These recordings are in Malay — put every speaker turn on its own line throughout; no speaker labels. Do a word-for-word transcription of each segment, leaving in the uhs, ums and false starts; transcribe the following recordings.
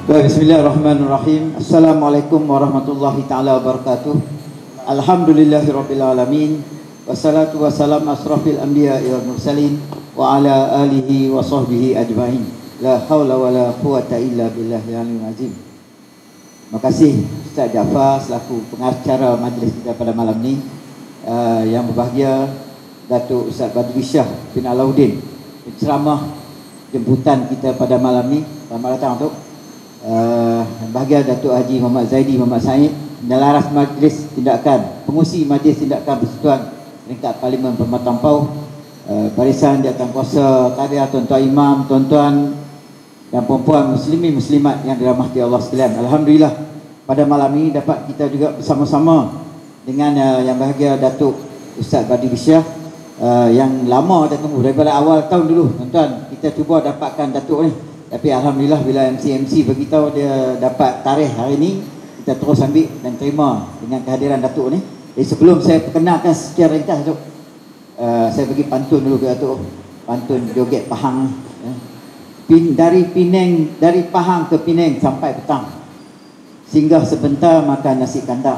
Bismillahirrahmanirrahim. Assalamualaikum warahmatullahi taala wabarakatuh. Alhamdulillahirabbil alamin. Wassalatu wassalamu asrafil anbiya'i wal mursalin wa ala alihi wa sahbihi ajmain. La haula wala quwata illa billahil aliyyil azim. Terima kasih Ustaz Jaafar selaku pengacara majlis kita pada malam ni. Uh, yang berbahagia Datuk Ustaz Badri Shah bin Alauddin, penceramah jemputan kita pada malam ni. Selamat datang Datuk. Uh, bahagia Datuk Haji Muhammad Zaidi Muhammad Said, Penyelaras Majlis Tindakan, Pengusi Majlis Tindakan Persekutuan Peringkat Parlimen Perkhidmatan Pau, uh, barisan Jawatankuasa Karya, tuan-tuan imam, tuan-tuan dan puan-puan muslimin muslimat yang dirahmati Allah sekalian. Alhamdulillah pada malam ini dapat kita juga bersama-sama dengan uh, yang bahagia Datuk Ustaz Badri Shah, uh, yang lama dah tunggu daripada awal tahun dulu tuan-tuan. Kita cuba dapatkan Datuk ni, tapi Alhamdulillah bila M C M C beritahu dia dapat tarikh hari ni, kita terus ambil dan terima dengan kehadiran Datuk ni. Jadi sebelum saya perkenalkan secara ringkas Datuk, uh, saya bagi pantun dulu ke Datuk. Pantun joget Pahang. Uh. Pin, dari Penang, dari Pahang ke Penang sampai petang, singgah sebentar makan nasi kandak.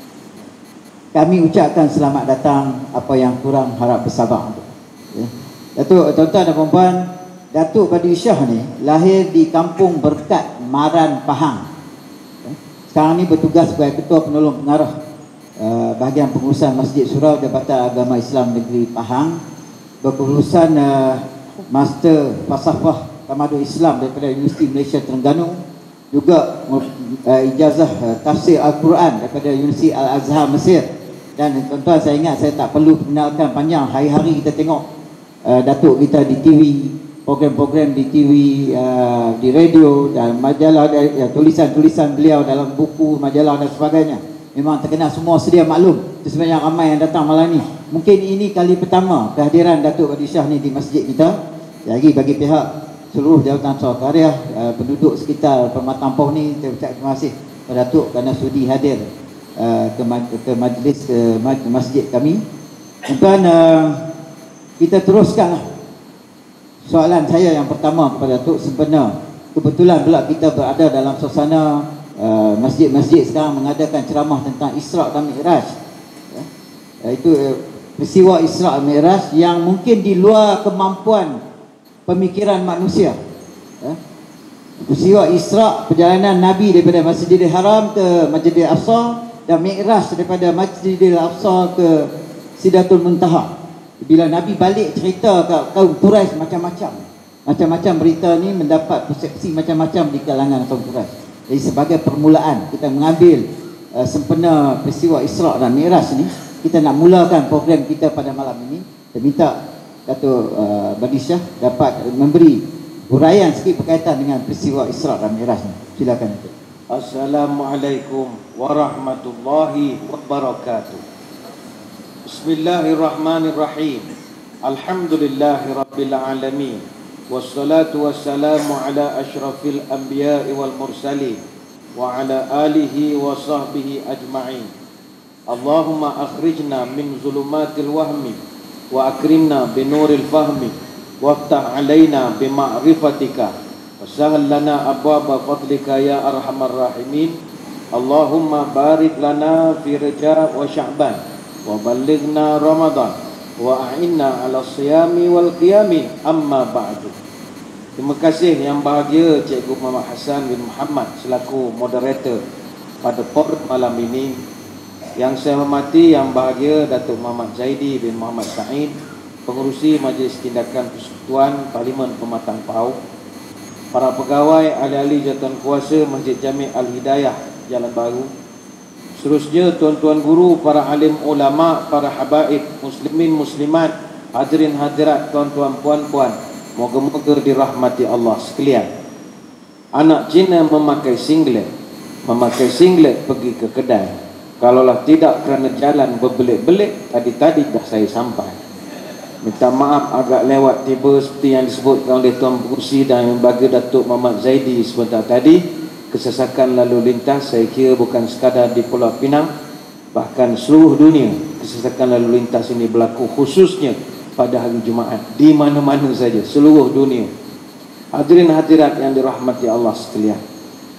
Kami ucapkan selamat datang, apa yang kurang harap bersabar. Uh. Datuk, tuan-tuan dan puan-puan, Datuk Badri Shah ni lahir di Kampung Berkat, Maran, Pahang. Sekarang ni bertugas sebagai Ketua Penolong Pengarah uh, bahagian pengurusan Masjid Surau Jabatan Agama Islam Negeri Pahang, berkelulusan uh, Master Falsafah Tamadun Islam daripada Universiti Malaysia Terengganu, juga uh, ijazah uh, Tafsir Al-Quran daripada Universiti Al-Azhar Mesir. Dan tuan-tuan, saya ingat saya tak perlu kenalkan panjang, hari-hari kita tengok uh, Datuk kita di T V, program-program di T V, uh, di radio dan majalah, ya, tulisan-tulisan beliau dalam buku, majalah dan sebagainya. Memang terkenal, semua sedia maklum. Itu sebenarnya ramai yang datang malam ni. Mungkin ini kali pertama kehadiran Datuk Badri Shah ni di masjid kita. Lagi bagi pihak seluruh jawatan Karya, uh, penduduk sekitar Perkhidmatan Pau ni, saya ucap terima kasih kepada Datuk kerana sudi hadir uh, ke, ke majlis, ke masjid kami. Tuan-tuan, uh, kita teruskanlah. Soalan saya yang pertama kepada Datuk, sebenar kebetulan pula kita berada dalam suasana uh, masjid-masjid sekarang mengadakan ceramah tentang Isra' dan Mi'raj, ya? Iaitu uh, peristiwa Isra' dan Mi'raj yang mungkin di luar kemampuan pemikiran manusia, ya? Peristiwa Isra', perjalanan Nabi daripada Masjidil Haram ke Masjidil Aqsa, dan Mi'raj daripada Masjidil Aqsa ke Sidratul Muntaha. Bila Nabi balik cerita ke kaum Quraisy macam-macam. Macam-macam berita ni mendapat persepsi macam-macam di kalangan kaum Quraisy. Jadi sebagai permulaan kita mengambil uh, sempena peristiwa Isra' dan Mi'raj ni, kita nak mulakan program kita pada malam ini. Saya minta Datuk uh, Badri Shah dapat memberi huraian sikit berkaitan dengan peristiwa Isra' dan Mi'raj ni. Silakan Datuk.
Assalamualaikum warahmatullahi wabarakatuh. Bismillahirrahmanirrahim. Alhamdulillahirabbil alamin. Wassalatu wassalamu ala asyrafil anbiya'i wal mursalin wa ala alihi wa sahbihi ajma'in. Allahumma akhrijna min zulumatil wahmi wa akrimna binuril fahmi waftah alaina bima'rifatika wasahal lana abwaba fadlika ya arhamar rahimin. Allahumma barik lana fi Rajab wa Sya'ban wa balighna Ramadan wa a'inna ala siyami wal qiyami, amma ba'du. Terima kasih yang bahagia Cikgu Muhammad Hassan bin Muhammad selaku moderator pada forum malam ini. Yang saya hormati yang bahagia Datuk Muhammad Zaidi bin Muhammad Said, pengurusi Majlis Tindakan Persekutuan Parlimen Perkhidmatan Pau, para pegawai, ahli-ahli Jawatankuasa Masjid Jami' Al-Hidayah Jalan Baru, seterusnya tuan-tuan guru, para alim ulama, para habaib, muslimin muslimat, hadirin hadirat, tuan-tuan puan-puan, moga-moga dirahmati Allah sekalian. Anak Cina memakai singlet, memakai singlet pergi ke kedai. Kalaulah tidak kerana jalan berbelit-belit, tadi-tadi dah saya sampai. Minta maaf agak lewat tiba seperti yang disebutkan oleh Tuan Pengurusi dan yang bagi Datuk Muhammad Zaidi sebentar tadi. Kesesakan lalu lintas saya kira bukan sekadar di Pulau Pinang, bahkan seluruh dunia kesesakan lalu lintas ini berlaku, khususnya pada hari Jumaat di mana-mana saja seluruh dunia. Hadirin hadirat yang dirahmati Allah sekalian,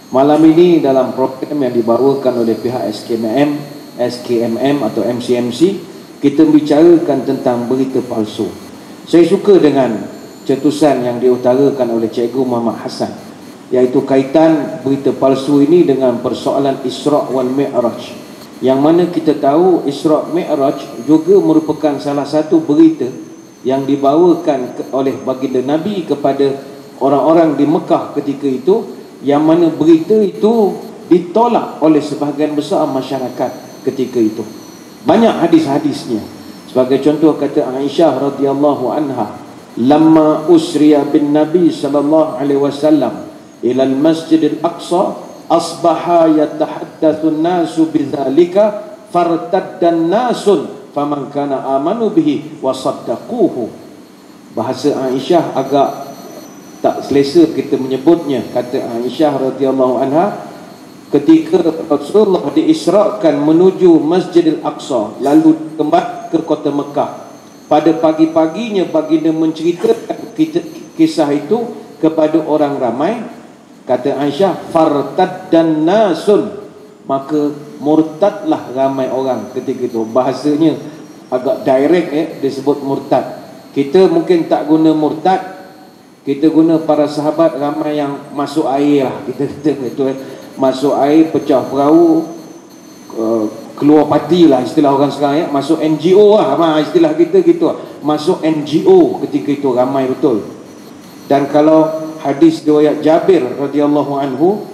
Malam ini dalam program yang dibawakan oleh pihak S K M M, S K M M atau M C M C, kita bicarakan tentang berita palsu. Saya suka dengan cetusan yang diutarakan oleh Cikgu Muhammad Hassan, iaitu kaitan berita palsu ini dengan persoalan Isra' wal Mi'raj, yang mana kita tahu Isra' Mi'raj juga merupakan salah satu berita yang dibawakan oleh baginda Nabi kepada orang-orang di Mekah ketika itu, yang mana berita itu ditolak oleh sebahagian besar masyarakat ketika itu. Banyak hadis-hadisnya. Sebagai contoh kata Aisyah radhiyallahu anha, "Lamma usriya bin Nabi sallallahu alaihi wasallam ila al-Masjid al-Aqsa, asbaha yatahaddatsu an-nasu bidzalika fartadda an-nasun faman kana amanu bihi wa saddaquhu." Bahasa Aisyah agak tak selesa kita menyebutnya. Kata Aisyah radhiyallahu anha, ketika Rasulullah diisrakan menuju Masjidil Aqsa lalu kembali ke kota Mekah, pada pagi-paginya baginda menceritakan kisah itu kepada orang ramai. Kata Aisyah, fartaddan nasun, maka murtadlah ramai orang ketika itu. Bahasanya agak direct, eh, disebut murtad. Kita mungkin tak guna murtad, kita guna para sahabat ramai yang masuk air lah, kita kata itu, eh. Masuk air, pecah perahu, uh, keluar parti lah istilah orang sekarang, ya. Masuk N G O lah, istilah kita gitu. Masuk N G O ketika itu, ramai betul. Dan kalau hadis riwayat Jabir radhiyallahu anhu,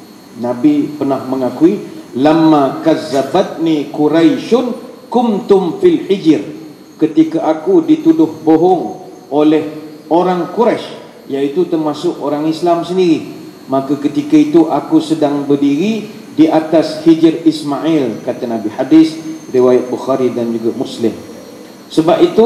Nabi pernah mengakui, "Lamma kazzabatni Quraisyun kumtum fil hijr." Ketika aku dituduh bohong oleh orang Quraisy, iaitu termasuk orang Islam sendiri, maka ketika itu aku sedang berdiri di atas hijr Ismail, kata Nabi. Hadis riwayat Bukhari dan juga Muslim. Sebab itu,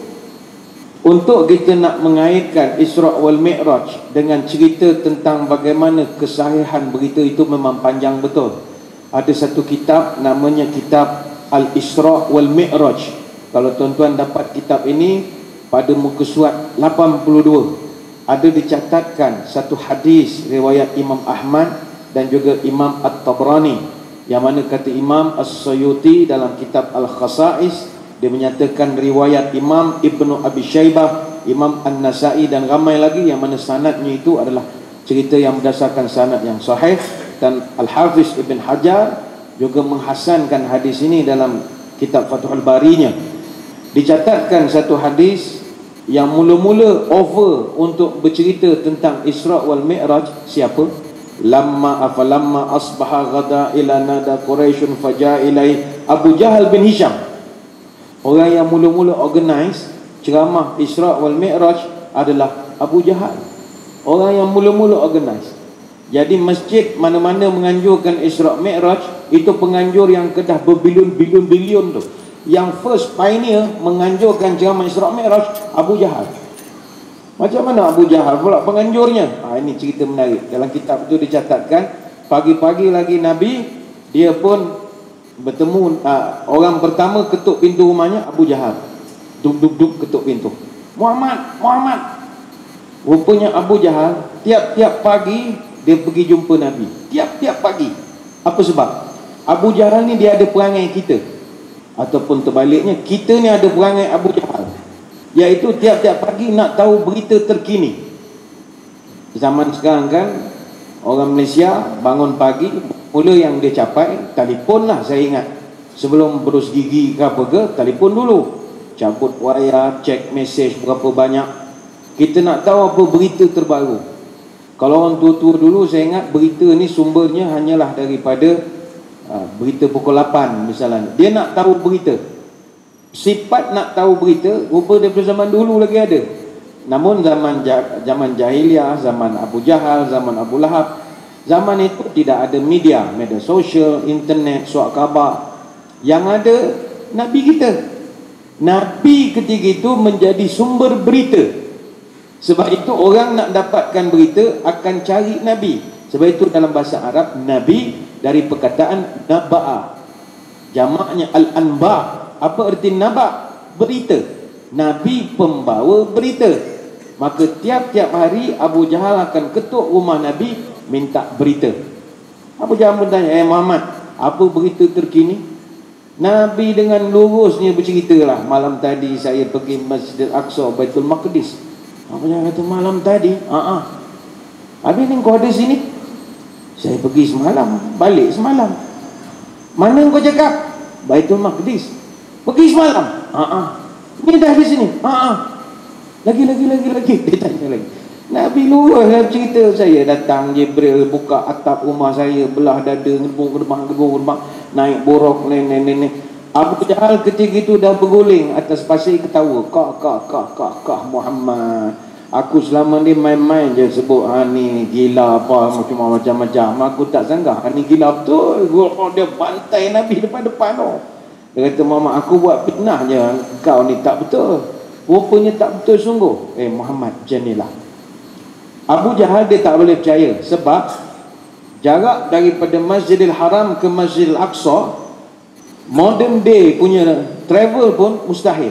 untuk kita nak mengaitkan Isra' wal Mi'raj dengan cerita tentang bagaimana kesahihan berita itu memang panjang betul. Ada satu kitab namanya kitab Al-Isra' wal Mi'raj. Kalau tuan-tuan dapat kitab ini pada muka surat lapan puluh dua, ada dicatatkan satu hadis riwayat Imam Ahmad dan juga Imam At-Tabrani, yang mana kata Imam As-Suyuti dalam kitab Al-Khasa'is, dia menyatakan riwayat Imam Ibnu Abi Syaibah, Imam An-Nasai dan ramai lagi, yang mana sanadnya itu adalah cerita yang berdasarkan sanad yang sahih. Dan Al-Hafiz Ibn Hajar juga menghasankan hadis ini dalam kitab Fathul Barinya. Dicatatkan satu hadis yang mula-mula over untuk bercerita tentang Isra' wal Mi'raj. Siapa? Lamma afalamma asbaha ghada ila nada Quraisyun faja ilai Abu Jahal bin Hisham. Orang yang mula-mula organize ceramah Isra' wal Mi'raj adalah Abu Jahal. Orang yang mula-mula organize. Jadi masjid mana-mana menganjurkan Isra' Mi'raj, itu penganjur yang kedah berbilion-bilion-bilion tu. Yang first pioneer menganjurkan ceramah Isra' Mi'raj, Abu Jahal. Macam mana Abu Jahal pula penganjurnya? Ha, ini cerita menarik. Dalam kitab itu dicatatkan, pagi-pagi lagi Nabi, dia pun bertemu, uh, orang pertama ketuk pintu rumahnya Abu Jahal. Duk-duk-duk ketuk pintu. Muhammad, Muhammad. Rupanya Abu Jahal tiap-tiap pagi dia pergi jumpa Nabi. Tiap-tiap pagi. Apa sebab? Abu Jahal ni dia ada perangai kita. Ataupun terbaliknya, kita ni ada perangai Abu Jahal, iaitu tiap-tiap pagi nak tahu berita terkini. Zaman sekarang kan, orang Malaysia bangun pagi, mula yang dia capai, telefon lah. Saya ingat, sebelum berus gigi ke apa ke, telefon dulu, cabut wayar, cek mesej berapa banyak. Kita nak tahu apa berita terbaru. Kalau orang tua-tua dulu, saya ingat berita ni sumbernya hanyalah daripada Ha, berita pukul lapan misalnya. Dia nak tahu berita, sifat nak tahu berita, rupa daripada zaman dulu lagi ada. Namun zaman zaman jahiliah, zaman Abu Jahal, zaman Abu Lahab, zaman itu tidak ada media, media sosial, internet, surat khabar. Yang ada Nabi kita. Nabi ketika itu menjadi sumber berita. Sebab itu orang nak dapatkan berita akan cari Nabi. Sebab itu dalam bahasa Arab, Nabi dari perkataan naba'a, jamaknya al-anba. Apa erti naba? Berita. Nabi pembawa berita. Maka tiap-tiap hari Abu Jahal akan ketuk rumah Nabi, minta berita. Abu Jahal pun tanya, eh Muhammad, apa berita terkini? Nabi dengan lurusnya berceritalah, malam tadi saya pergi Masjid Al-Aqsa, Baitul Maqdis. Abu Jahal kata, malam tadi? Haa. Habis ni kau ada sini? Saya pergi semalam, balik semalam. Mana kau cakap? Baitul Maqdis. Pergi semalam? Haa. Ni dah di sini? Haa. Lagi, lagi, lagi, lagi. Dia tanya lagi. Nabi luar lah cerita, saya datang, Jibril buka atap rumah saya, belah dada, gedebung, gedebang, gedebung, gedebang, naik borok, nenek, nenek. Abu Jahal ketika itu dah berguling atas pasir ketawa. Kak, kak, kak, kak, kak Muhammad. Aku selama ni main-main je sebut, ha ni gila apa, macam-macam. Aku tak sangka, ha ni gila betul. Oh, dia bantai Nabi depan-depan tu. Dia kata, Muhammad, aku buat fitnah je, kau ni tak betul. Rupanya tak betul sungguh. Eh Muhammad, macam ni lah. Abu Jahal dia tak boleh percaya sebab jarak daripada Masjidil Haram ke Masjidil Aqsa, modern day punya travel pun mustahil.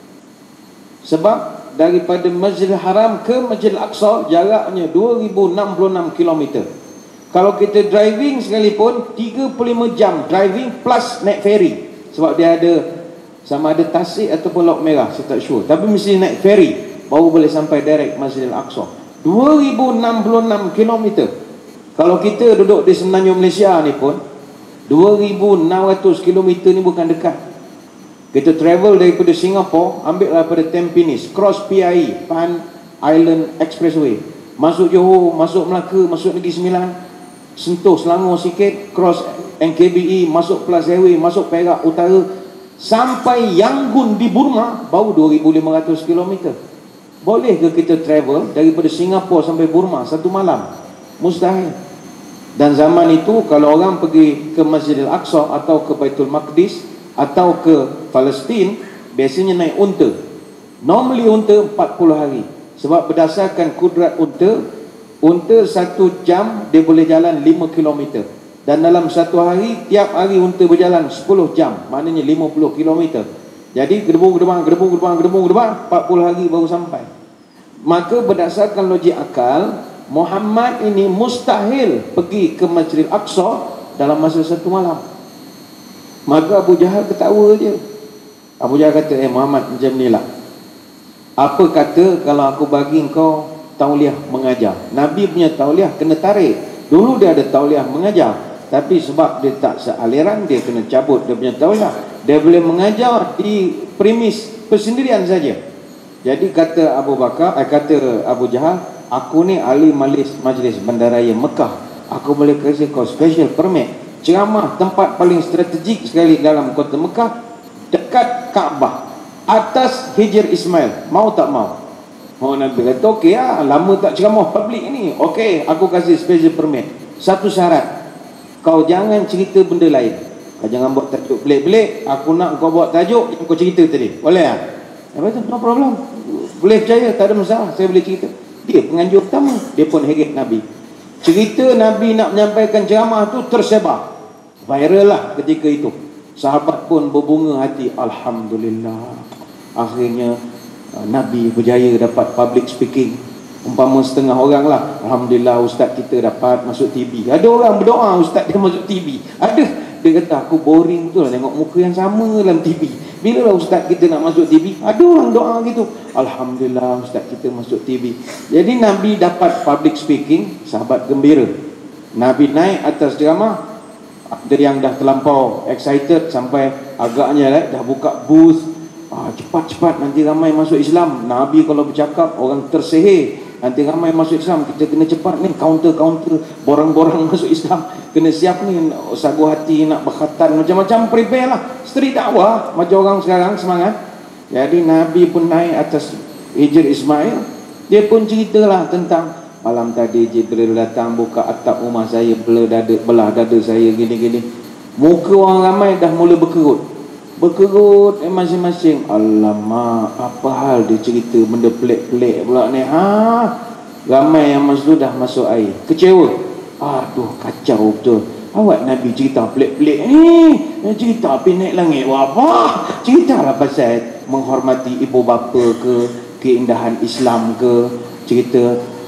Sebab daripada Masjidil Haram ke Masjidil Aqsa jaraknya dua ribu enam puluh enam kilometer. Kalau kita driving sekalipun tiga puluh lima jam driving plus naik ferry. Sebab dia ada sama ada Tasik ataupun Laut Merah, saya tak sure. Tapi mesti naik ferry baru boleh sampai direct Masjidil Aqsa. dua ribu enam puluh enam kilometer. Kalau kita duduk di Semenanjung Malaysia ni pun dua ribu enam ratus kilometer ni bukan dekat. Kita travel daripada Singapura, ambil daripada Tampines, cross P I E, Pan Island Expressway, masuk Johor, masuk Melaka, masuk Negeri Sembilan, sentuh Selangor sikit, cross N K B E, masuk Plus Airway, masuk Perak Utara, sampai Yangon di Burma baru dua ribu lima ratus kilometer. Boleh ke kita travel daripada Singapura sampai Burma satu malam? Mustahil. Dan zaman itu kalau orang pergi ke Masjidil Aqsa atau ke Baitul Maqdis atau ke Palestin, biasanya naik unta. Normally unta empat puluh hari. Sebab berdasarkan kudrat unta, unta satu jam dia boleh jalan lima kilometer. Dan dalam satu hari, tiap hari unta berjalan sepuluh jam, maknanya lima puluh kilometer. Jadi gedebung gedebang gedebung gedebang gedebung gedebang empat puluh hari baru sampai. Maka berdasarkan logik akal, Muhammad ini mustahil pergi ke Masjidil Aqsa dalam masa satu malam. Maka Abu Jahal ketawa je. Abu Jahal kata, eh Muhammad, macam ni lah, apa kata kalau aku bagi kau tauliah mengajar? Nabi punya tauliah kena tarik. Dulu dia ada tauliah mengajar, tapi sebab dia tak sealiran, dia kena cabut dia punya tauliah. Dia boleh mengajar di premis persendirian saja. Jadi kata Abu Bakar, eh, kata Abu Jahal, aku ni ahli majlis, majlis bandaraya Mekah, aku boleh kasih kau special permit ceramah tempat paling strategik sekali dalam kota Mekah, dekat Kaabah, atas Hijr Ismail. Mau tak mau? Oh, Nabi kata okey lah, lama tak ceramah public ni. Okey, aku kasih special permit. Satu syarat, kau jangan cerita benda lain. Kau jangan buat tajuk pelik-pelik. Aku nak kau buat tajuk yang kau cerita tadi. Boleh tak? Apa tu? No problem. Boleh percaya, tak ada masalah, saya boleh cerita. Dia penganjur pertama, dia pun heret Nabi. Cerita Nabi nak menyampaikan ceramah tu tersebar, viral lah ketika itu. Sahabat pun berbunga hati, alhamdulillah, akhirnya uh, Nabi berjaya dapat public speaking. Umpama setengah orang lah, alhamdulillah ustaz kita dapat masuk T V. Ada orang berdoa ustaz dia masuk T V. Ada, dia kata aku boring tu lah tengok muka yang sama dalam T V. Bila lah ustaz kita nak masuk T V? Ada orang doa gitu, alhamdulillah ustaz kita masuk T V. Jadi Nabi dapat public speaking, sahabat gembira. Nabi naik atas ceramah, ada yang dah terlampau excited sampai agaknya lah, dah buka booth. Ah, cepat-cepat nanti ramai masuk Islam. Nabi kalau bercakap orang tersihir, nanti ramai masuk Islam, kita kena cepat ni, counter-counter, borang-borang masuk Islam, kena siap ni, sagu hati nak berkhatan, macam-macam prepare lah, street dakwah macam orang sekarang semangat. Jadi Nabi pun naik atas Hijr Ismail, dia pun ceritalah tentang malam tadi Jibril datang buka atap rumah saya, belah dada, belah dada saya gini-gini. Muka orang ramai dah mula berkerut. Berkerut eh, masing-masing. Alamak, apa hal dia cerita benda pelik-pelik pula ni. Ha, ramai yang masa tu dah masuk air. Kecewa. Aduh, kacau betul. Awak Nabi cerita pelik-pelik ni, cerita api naik langit. Wah, apa? Ceritalah pasal menghormati ibu bapa ke, keindahan Islam ke, cerita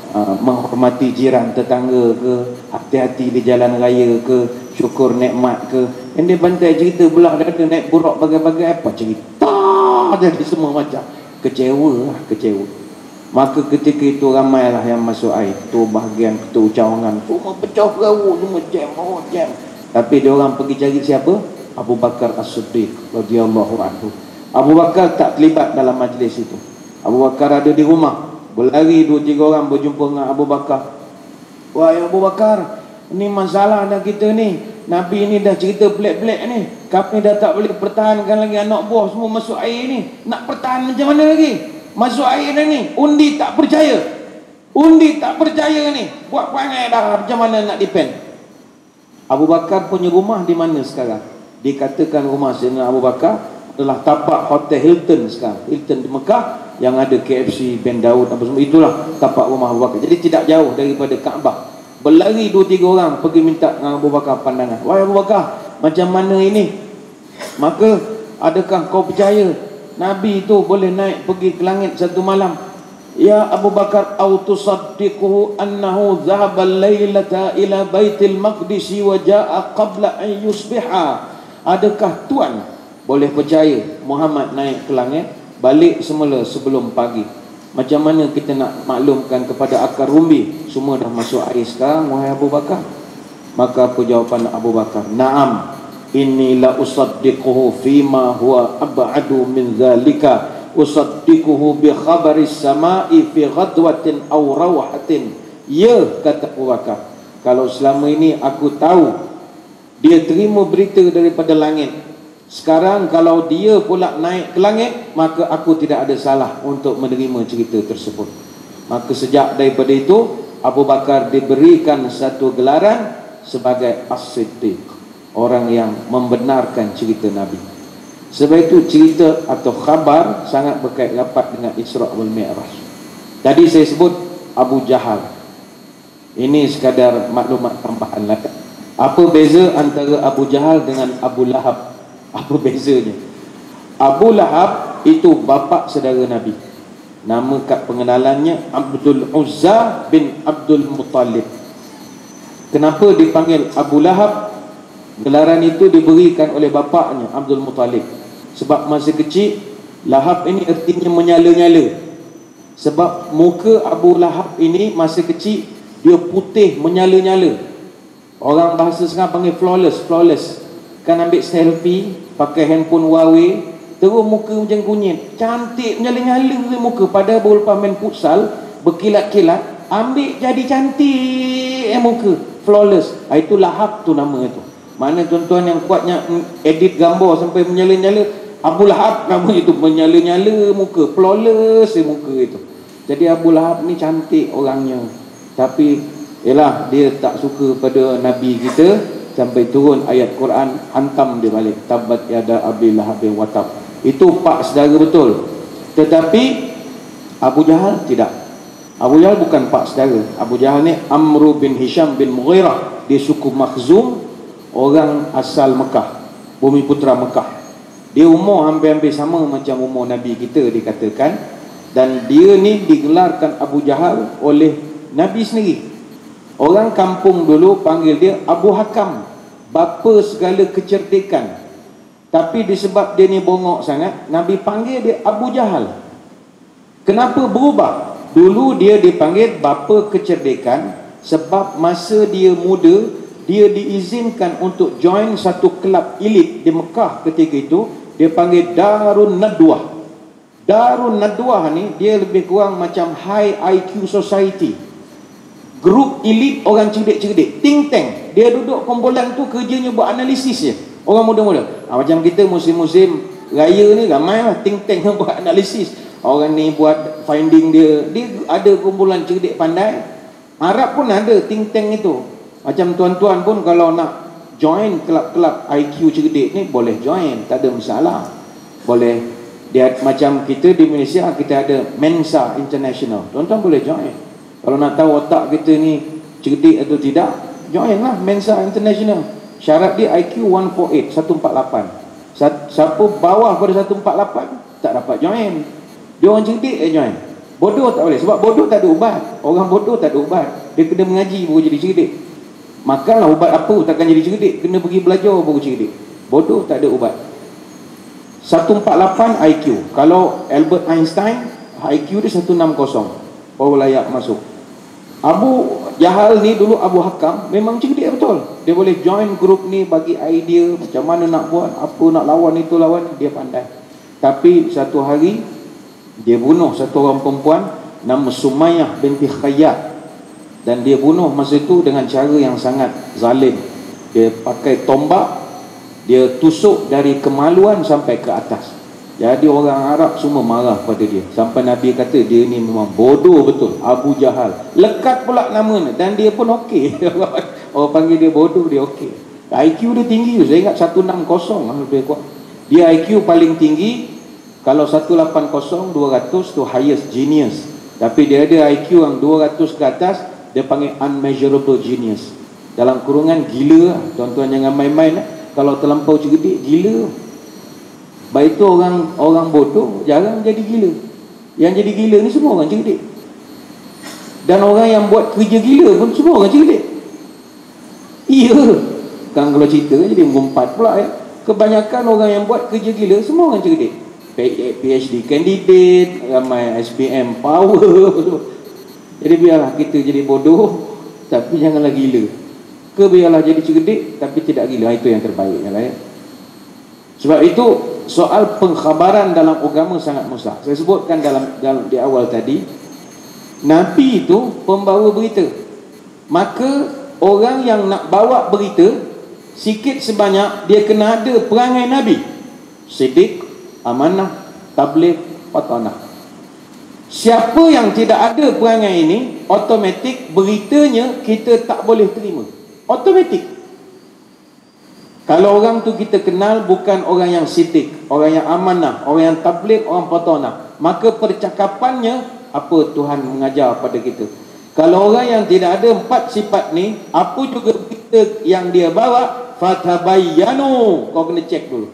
uh, menghormati jiran tetangga ke, hati-hati di jalan raya ke, syukur nikmat ke. Yang dia bantai cerita pula dia ada naik buruk bagai-bagai, apa cerita jadi semua macam kecewa lah, kecewa. Maka ketika itu ramailah yang masuk air, tu bahagian ketua cawangan semua pecah perahu, semua jam, oh jam. Tapi dia orang pergi cari siapa? Abu Bakar As-Siddiq radhiyallahu anhu. Abu Bakar tak terlibat dalam majlis itu. Abu Bakar ada di rumah, berlari dua tiga orang berjumpa dengan Abu Bakar. Wahai Abu Bakar, ini masalah dah kita ni. Nabi ni dah cerita pelik-pelik ni. Kami dah tak boleh pertahankan lagi, anak buah semua masuk air ni. Nak pertahan macam mana lagi? Masuk air dah ni. Undi tak percaya. Undi tak percaya ni. Buat perangai dah, macam mana nak depend? Abu Bakar punya rumah di mana sekarang? Dikatakan rumah Sayyidina Abu Bakar adalah tapak Hotel Hilton sekarang. Hilton di Mekah yang ada K F C, Ben Daud apa semua, itulah tapak rumah Abu Bakar. Jadi tidak jauh daripada Kaabah. Berlari dua tiga orang pergi minta dengan Abu Bakar pandangan. Wahai Abu Bakar, macam mana ini? Maka adakah kau percaya Nabi itu boleh naik pergi ke langit satu malam? Ya Abu Bakar, au tusaddiquhu annahu dhahaba al-lailata ila Baitul Maqdis wa jaa qabla an yusbiha. Adakah tuan boleh percaya Muhammad naik ke langit, balik semula sebelum pagi? Macam mana kita nak maklumkan kepada akar rumbi semua dah masuk air sekarang, wahai Abu Bakar? Maka apa jawapan Abu Bakar? Naam, inni la usaddiquhu fima huwa ab'adu min zalika. Usaddiquhu bi khabaris sama'i fi ghadwatin aw rawahatin. Ya, kata Abu Bakar, kalau selama ini aku tahu dia terima berita daripada langit, sekarang kalau dia pula naik ke langit, maka aku tidak ada salah untuk menerima cerita tersebut. Maka sejak daripada itu Abu Bakar diberikan satu gelaran sebagai As-Siddiq, orang yang membenarkan cerita Nabi. Sebab itu cerita atau khabar sangat berkait rapat dengan Isra wal Mi'raj. Tadi saya sebut Abu Jahal. Ini sekadar maklumat tambahan lah. Apa beza antara Abu Jahal dengan Abu Lahab? Apa bezanya? Abu Lahab itu bapa saudara Nabi. Nama kad pengenalannya Abdul Uzza bin Abdul Muttalib. Kenapa dipanggil Abu Lahab? Gelaran itu diberikan oleh bapaknya Abdul Muttalib. Sebab masa kecil, Lahab ini artinya menyala-nyala. Sebab muka Abu Lahab ini masa kecil dia putih menyala-nyala. Orang bahasa sekarang panggil flawless, flawless. Kan ambil selfie pakai handphone Huawei, terus muka macam kunyit, cantik menyala-nyala muka. Padahal baru lepas main futsal berkilat-kilat, ambil jadi cantik eh muka, flawless. Itu Lahab tu nama itu. Mana tuan-tuan yang kuatnya edit gambar sampai menyala-nyala, Abu Lahab nama itu, menyala-nyala muka, flawless eh muka itu. Jadi Abu Lahab ni cantik orangnya, tapi ialah dia tak suka pada Nabi kita, sampai turun ayat Quran hantam dia balik, tabat yada Abi Lahab wa tab. Itu pak saudara betul. Tetapi Abu Jahal tidak. Abu Jahal bukan pak saudara. Abu Jahal ni Amr bin Hisham bin Mughirah, dia suku Makhzum, orang asal Mekah, bumi putera Mekah. Dia umur hampir-hampir sama macam umur Nabi kita dikatakan. Dan dia ni digelarkan Abu Jahal oleh Nabi sendiri. Orang kampung dulu panggil dia Abu Hakam, bapa segala kecerdikan. Tapi disebab dia ni bongok sangat, Nabi panggil dia Abu Jahal. Kenapa berubah? Dulu dia dipanggil bapa kecerdikan sebab masa dia muda, dia diizinkan untuk join satu kelab elit di Mekah ketika itu. Dia panggil Darun Nadwah. Darun Nadwah ni dia lebih kurang macam high I Q society, grup elit orang cerdik-cerdik, think tank. Dia duduk kumpulan tu kerjanya buat analisis je, orang muda-muda. Ha, macam kita musim-musim raya ni ramai lah think tank yang buat analisis. Orang ni buat finding dia, dia ada kumpulan cerdik pandai. Arab pun ada think tank itu. Macam tuan-tuan pun kalau nak join kelab-kelab I Q cerdik ni boleh join, tak ada masalah, boleh. Dia macam kita di Malaysia, kita ada Mensa International, tuan-tuan boleh join. Kalau nak tahu otak kita ni cerdik atau tidak, join lah Mensa International. Syarat dia I Q seratus empat puluh lapan, seratus empat puluh lapan. Siapa bawah pada seratus empat puluh lapan tak dapat join. Dia orang cerdik eh join. Bodoh tak boleh, sebab bodoh tak ada ubat. Orang bodoh tak ada ubat. Dia kena mengaji baru jadi cerdik. Makanlah ubat apa takkan jadi cerdik, kena pergi belajar baru cerdik. Bodoh tak ada ubat. seratus empat puluh lapan I Q. Kalau Albert Einstein I Q dia seratus enam puluh, baru layak masuk. Abu Jahal ni dulu Abu Hakam memang cerdik betul. Dia boleh join grup ni, bagi idea macam mana nak buat, apa nak lawan itu lawan, dia pandai. Tapi satu hari dia bunuh satu orang perempuan nama Sumayyah binti Khayyat, dan dia bunuh masa itu dengan cara yang sangat zalim. Dia pakai tombak, dia tusuk dari kemaluan sampai ke atas. Jadi orang Arab semua marah pada dia, sampai Nabi kata dia ni memang bodoh betul, Abu Jahal. Lekat pula nama ni, dan dia pun okey. Orang panggil dia bodoh, dia okey. I Q dia tinggi, saya ingat seratus enam puluh lebih kuat. Dia I Q paling tinggi. Kalau seratus lapan puluh, dua ratus tu highest genius. Tapi dia ada I Q yang dua ratus ke atas, dia panggil unmeasurable genius. Dalam kurungan gila. Tuan-tuan jangan main-main. Kalau terlampau cerdik, gila. Baik itu orang orang bodoh jarang jadi gila. Yang jadi gila ni semua orang cerdik. Dan orang yang buat kerja gila pun semua orang cerdik. Iya. Kan kalau cerita jadi mengumpat pula ya. Kebanyakan orang yang buat kerja gila semua orang cerdik. P H D candidate, ramai S P M power. Jadi biarlah kita jadi bodoh, tapi janganlah gila. Ke biarlah jadi cerdik tapi tidak gila. Itu yang terbaik ya. Sebab itu soal pengkhabaran dalam agama sangat mutlak. Saya sebutkan dalam, dalam di awal tadi, Nabi itu pembawa berita. Maka orang yang nak bawa berita, sikit sebanyak dia kena ada perangai Nabi. Siddiq, amanah, tabligh, patanah. Siapa yang tidak ada perangai ini, automatik beritanya kita tak boleh terima. Automatik. Kalau orang tu kita kenal bukan orang yang siddiq, orang yang amanah, orang yang tabligh, orang patanah, maka percakapannya apa Tuhan mengajar pada kita. Kalau orang yang tidak ada empat sifat ni, apa juga berita yang dia bawa, fatabayyanu, kau kena cek dulu.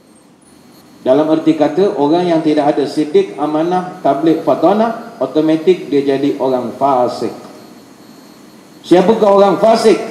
Dalam erti kata, orang yang tidak ada siddiq, amanah, tabligh, patanah, automatik dia jadi orang fasik. Siapakah orang fasik?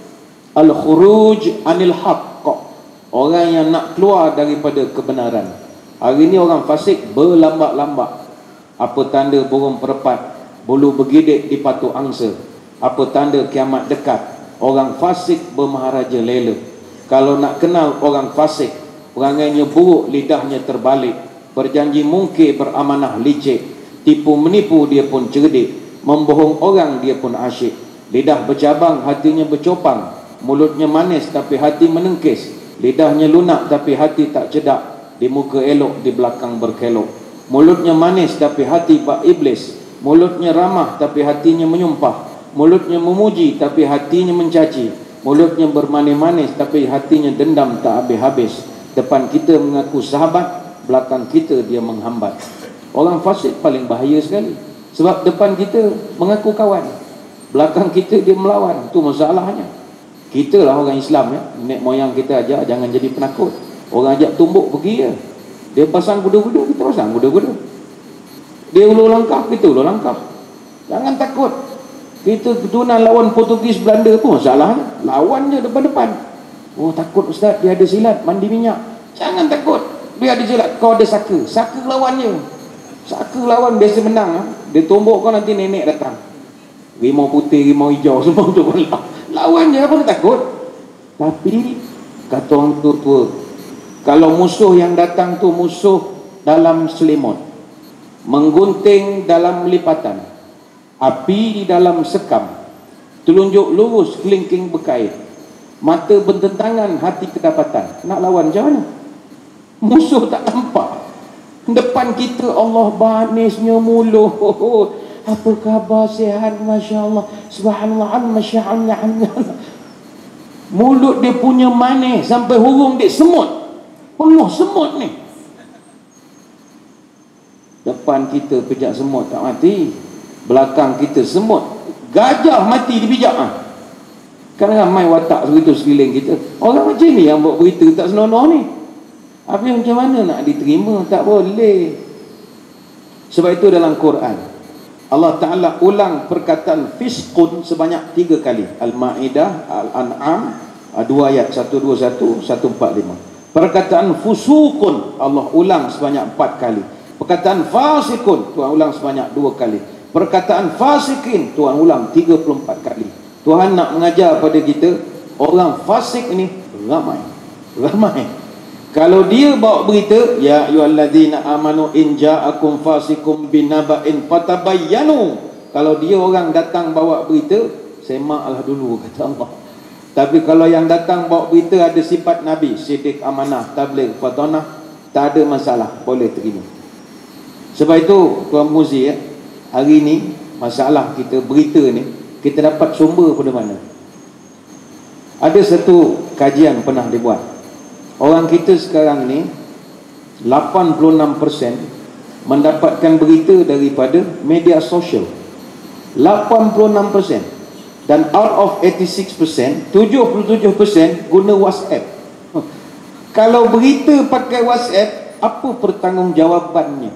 Al-khuruj anil haqq, orang yang nak keluar daripada kebenaran. Hari ini orang fasik berlambak-lambak. Apa tanda burung perempat, bulu bergidik di patuk angsa? Apa tanda kiamat dekat? Orang fasik bermaharaja lela. Kalau nak kenal orang fasik, perangainya buruk, lidahnya terbalik, berjanji mungkir, beramanah licik, tipu menipu dia pun cerdik, membohong orang dia pun asyik. Lidah bercabang, hatinya bercopang, mulutnya manis tapi hati menengkis, lidahnya lunak tapi hati tak cedak, di muka elok di belakang berkelok. Mulutnya manis tapi hati bak iblis, mulutnya ramah tapi hatinya menyumpah, mulutnya memuji tapi hatinya mencaci, mulutnya bermanis-manis tapi hatinya dendam tak habis-habis. Depan kita mengaku sahabat, belakang kita dia menghambat. Orang fasik paling bahaya sekali, sebab depan kita mengaku kawan, belakang kita dia melawan. Itu masalahnya. Kita lah orang Islam ya, nenek moyang kita ajak jangan jadi penakut. Orang ajak tumbuk pergi ya. Dia pasang kuda-kuda, kita pasang kuda-kuda. Dia ulur langkah, kita ulur langkah. Jangan takut. Kita keturunan lawan Portugis, Belanda pun masalahnya. Lawan je depan-depan. Oh takut ustaz, dia ada silat mandi minyak. Jangan takut. Dia ada silat, kau ada saka. Saka lawan je. Saka lawan biasa menang. Dia tumbuk kau, nanti nenek datang. Rimau putih, rimau hijau semua tu lawan je, apa nak takut. Tapi kata orang tua-tua, kalau musuh yang datang tu musuh dalam selimut, menggunting dalam lipatan, api di dalam sekam, telunjuk lurus kelingking berkait, mata bertentangan hati kedapatan, nak lawan macam mana? Musuh tak nampak, depan kita Allah banisnya mulut. Apa khabar, sihat, Masya Allah, Subhanallah, Masya Allah. Mulut dia punya manis sampai hurung dia semut, penuh semut ni. Depan kita pijak semut tak mati, belakang kita semut, gajah mati dipijak. Ha? Kan ramai watak begitu sekeliling kita. Orang macam ni yang buat berita tak senonoh ni. Apa macam mana nak diterima? Tak boleh. Sebab itu dalam Quran Allah Ta'ala ulang perkataan fisqun sebanyak tiga kali. Al-Ma'idah, Al-An'am, dua ayat, satu dua satu, satu empat lima. Perkataan fusuqun Allah ulang sebanyak empat kali. Perkataan fasikun Tuhan ulang sebanyak dua kali. Perkataan fasikin Tuhan ulang tiga puluh empat kali. Tuhan nak mengajar pada kita, orang fasik ni ramai. Ramai. Kalau dia bawa berita, ya ayyuhallazina amanu in ja'akum fasikum binaba'in fatabayyanu. Kalau dia orang datang bawa berita, semaklah dulu, kata Allah. Tapi kalau yang datang bawa berita ada sifat Nabi, siddiq, amanah, tabligh, fatanah, tak ada masalah, boleh terima. Sebab itu Tuan Muzi, ya, hari ni masalah kita berita ni, kita dapat sumber pada mana? Ada satu kajian pernah dibuat. Orang kita sekarang ni lapan puluh enam peratus mendapatkan berita daripada media sosial. lapan puluh enam peratus. Dan out of eighty-six percent, tujuh puluh tujuh percent guna WhatsApp. Kalau berita pakai WhatsApp, apa pertanggungjawabannya?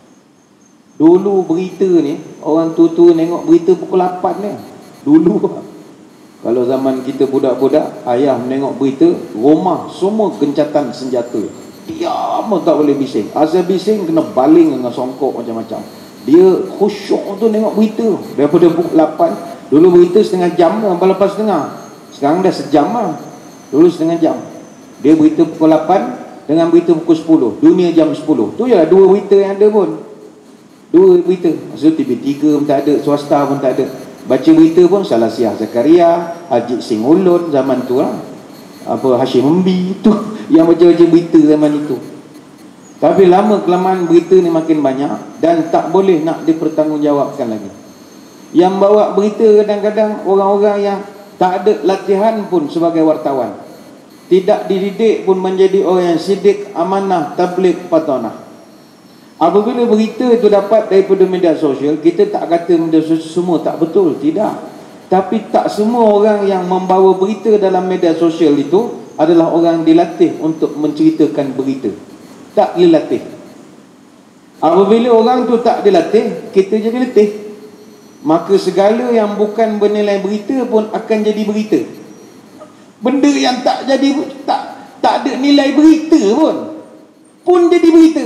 Dulu berita ni, orang tua-tua tengok berita pukul lapan ni. Dulu kalau zaman kita budak-budak, ayah menengok berita, rumah semua gencatan senjata. Diam, tak boleh bising. Asal bising kena baling dengan songkok macam-macam. Dia khusyuk tu tengok berita. Daripada pukul lapan, dulu berita setengah jam, sampai lepas setengah. Sekarang dah sejam lah. Dulu setengah jam. Dia berita pukul lapan dengan berita pukul sepuluh. Dunia jam sepuluh. Tu je lah dua berita yang ada pun. Dua berita. Maksudnya T V tiga pun tak ada, swasta pun tak ada. Baca berita pun Salasiah Zakaria, Ajit Singh Ulun zaman tu lah. Apa Hashim Membi tu yang baca-baca berita zaman itu. Tapi lama kelamaan berita ni makin banyak dan tak boleh nak dipertanggungjawabkan lagi. Yang bawa berita kadang-kadang orang-orang yang tak ada latihan pun sebagai wartawan. Tidak dididik pun menjadi orang yang siddiq, amanah, tabligh, fatanah. Apabila berita itu dapat daripada media sosial, kita tak kata media sosial semua tak betul, tidak. Tapi tak semua orang yang membawa berita dalam media sosial itu adalah orang yang dilatih untuk menceritakan berita. Tak dilatih. Apabila orang tu tak dilatih, kita jadi letih. Maka segala yang bukan bernilai berita pun akan jadi berita. Benda yang tak jadi tak tak ada nilai berita pun pun jadi berita.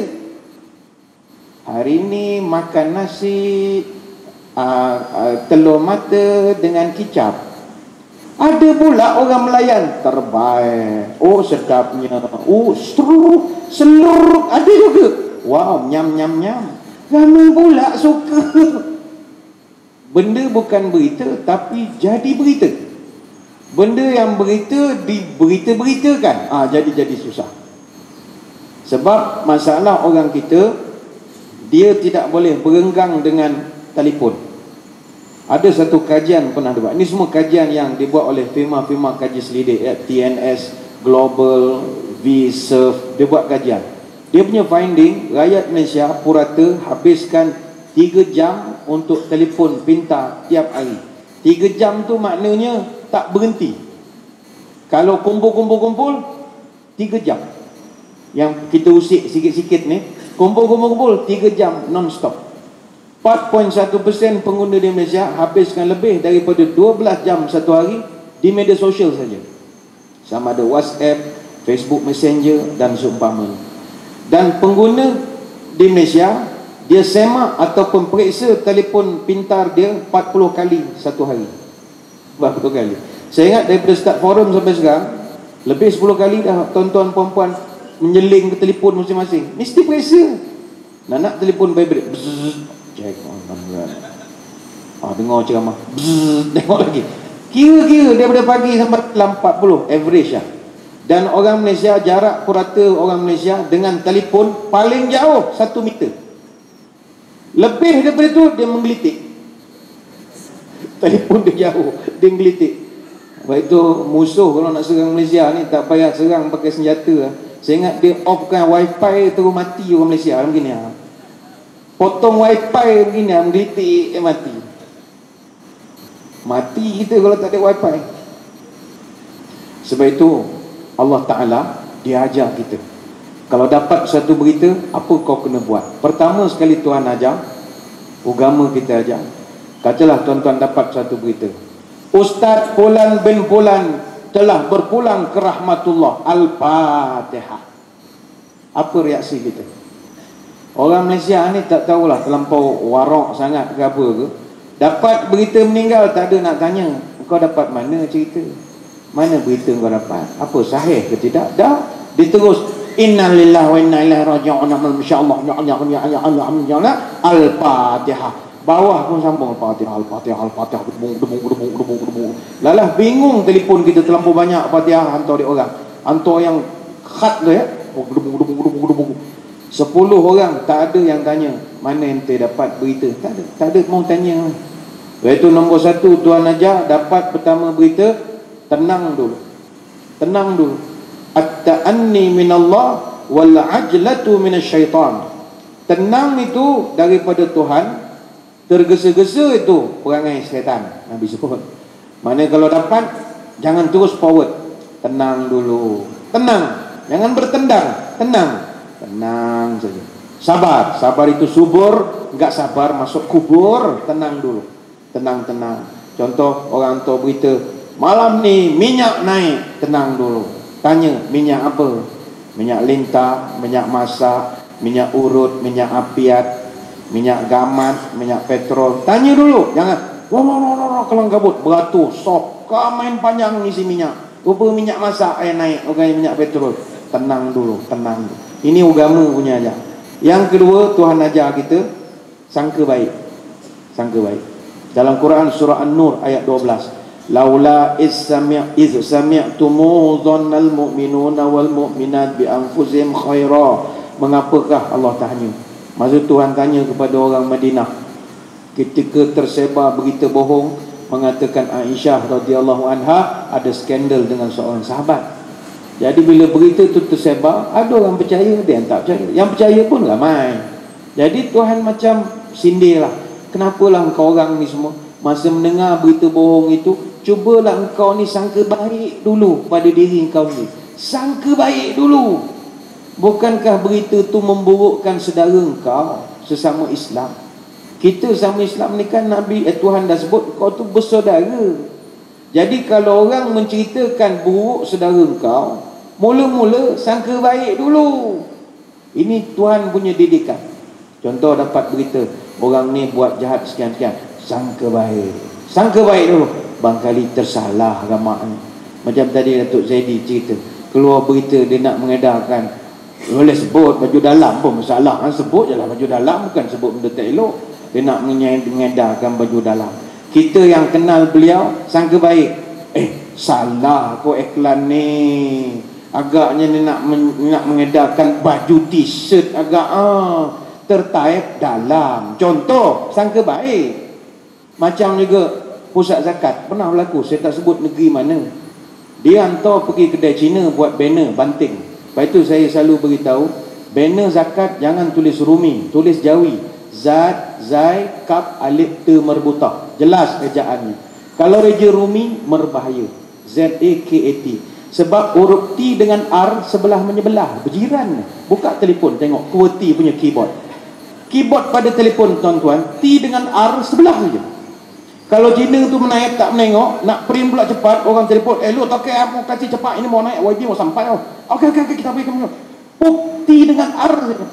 Hari ni makan nasi uh, uh, telur mata dengan kicap. Ada pula orang melayan, terbaik, oh sedapnya, oh seruk, seluruk, ada juga. Wow, nyam nyam nyam. Ramai pula suka. Benda bukan berita tapi jadi berita. Benda yang berita diberita-beritakan, ah jadi-jadi susah. Sebab masalah orang kita, dia tidak boleh berenggang dengan telefon. Ada satu kajian pernah dibuat. Ini semua kajian yang dibuat oleh firma-firma kaji selidik, ya, T N S, Global, V-Surf. Dia buat kajian. Dia punya finding, rakyat Malaysia purata habiskan tiga jam untuk telefon pintar tiap hari. tiga jam tu maknanya tak berhenti. Kalau kumpul-kumpul-kumpul, tiga jam. Yang kita usik sikit-sikit ni, kumpul-kumpul-kumpul tiga jam non-stop. empat perpuluhan satu peratus pengguna di Malaysia habiskan lebih daripada dua belas jam satu hari di media sosial saja. Sama ada WhatsApp, Facebook Messenger dan seumpamanya. Dan pengguna di Malaysia, dia semak ataupun periksa telefon pintar dia empat puluh kali satu hari. empat puluh kali. Saya ingat daripada start forum sampai sekarang, lebih sepuluh kali dah tuan-tuan perempuan menyeling ke telefon masing-masing. Mesti periksa. Nak nak telefon vibrate. Check. Ah, dengar ceramah. Tengok lagi. Kira-kira daripada pagi sampai empat puluh average lah. Dan orang Malaysia, jarak purata orang Malaysia dengan telefon paling jauh satu meter. Lebih daripada tu dia menggelitik. Telefon dia jauh, dia menggelitik. Sebab itu musuh kalau nak serang Malaysia ni tak payah serang pakai senjata lah. Saya ingat dia offkan wifi terus mati orang Malaysia begini lah. Potong wifi begini lah, menggelitik eh mati. Mati kita kalau tak ada wifi. Sebab itu Allah Ta'ala dia ajar kita, kalau dapat satu berita, apa kau kena buat? Pertama sekali Tuhan ajar, Agama kita ajar. Katalah tuan-tuan dapat satu berita, Ustaz Fulan bin Fulan telah berpulang ke rahmatullah. Al-Fatihah. Apa reaksi kita? Orang Malaysia ni tak tahulah terlampau warok sangat ke apa ke. Dapat berita meninggal, tak ada nak tanya, kau dapat mana cerita? Mana berita kau dapat? Apa sahih ke tidak? Dah, diterus innalillahi wa inna ilaihi raji'un. Masyaallah. Al-Fatihah. Bawah pun sambung Al-Fatihah, Al-Fatihah, Al-Fatihah, debung, debung, debung, debung, debung. Lalah bingung telefon kita terlampau banyak Fatihah hantar dia orang. Hantar yang khat tu ya. Debung, debung, debung, debung. Sepuluh orang tak ada yang tanya mana ente dapat berita. Tak ada, tak ada mau tanya. Iaitu nombor satu, Tuan ajar dapat pertama berita, tenang dulu. Tenang dulu. At-ta'anni minallah wal ajlatu minasyaitan. Tenang itu daripada Tuhan, tergesa-gesa itu perangai syaitan. Nabi sebut. Mana kalau dapat, jangan terus forward. Tenang dulu. Tenang. Jangan bertendang. Tenang. Tenang saja. Sabar. Sabar itu subur. Enggak sabar masuk kubur. Tenang dulu. Tenang-tenang. Contoh orang tahu berita, malam ni minyak naik. Tenang dulu. Tanya, minyak apa? Minyak lintah, minyak masak, minyak urut, minyak apiat, minyak gamat, minyak petrol. Tanya dulu. Jangan wah wah wah wah kelang kabut beratus sok kau main panjang ngisi minyak. Rupa minyak masak air naik, bukan minyak petrol. Tenang dulu, tenang dulu. Ini agama punya aja. Yang kedua, Tuhan ajar kita sangka baik. Sangka baik. Dalam Quran surah An-Nur ayat dua belas. Laula iz sami' iz sami'tumuhu dhannal mu'minuna wal mu'minat bi anfusihim khaira. Mengapakah Allah tanya? Maksud Tuhan tanya kepada orang Madinah ketika tersebar berita bohong mengatakan Aisyah radhiyallahu anha ada skandal dengan seorang sahabat. Jadi bila berita itu tersebar, ada orang percaya, ada yang tak percaya. Yang percaya pun ramai. Jadi Tuhan macam sindirlah. Kenapalah engkau orang ni semua masa mendengar berita bohong itu, cubalah engkau ni sangka baik dulu pada diri engkau ni. Sangka baik dulu. Bukankah berita itu memburukkan saudara engkau sesama Islam? Kita sama Islam ni kan Nabi eh, Tuhan dah sebut kau tu bersaudara. Jadi kalau orang menceritakan buruk saudara engkau, mula-mula sangka baik dulu. Ini Tuhan punya didikan. Contoh dapat berita orang ni buat jahat sekian-sekian, sangka baik. Sangka baik dulu. Barangkali tersalah agama ni. Macam tadi Datuk Zaidi cerita, keluar berita dia nak mengedarkan, boleh sebut baju dalam pun masalah kan, sebut je lah baju dalam, bukan sebut benda tak elok. Dia nak mengedarkan baju dalam. Kita yang kenal beliau sangka baik, eh salah kau iklan ni, agaknya ni nak men, nak mengedarkan baju t-shirt agak ah, tertaip dalam. Contoh sangka baik. Macam juga pusat zakat pernah berlaku, saya tak sebut negeri mana. Dia hantar pergi kedai Cina buat banner banting. Lepas itu saya selalu beritahu, banner zakat jangan tulis Rumi, tulis Jawi. Zat, Zai, Kap, Alif, Te, Merbutah. Jelas ejaannya. Kalau reja Rumi, merbahaya. Z A K A T. Sebab huruf T dengan R sebelah menyebelah, berjiran. Buka telefon, tengok QWERTY punya keyboard. Keyboard pada telefon tuan-tuan, T dengan R sebelah saja. Kalau Cina tu menaik tak menengok, nak print pula cepat, orang telefon, eh lu tak kaya, mau kasih cepat, ini mau naik, Y B mau sampai. Oh. Okey, okey, okey, kita pergi ke mana? Pup, T dengan R saja.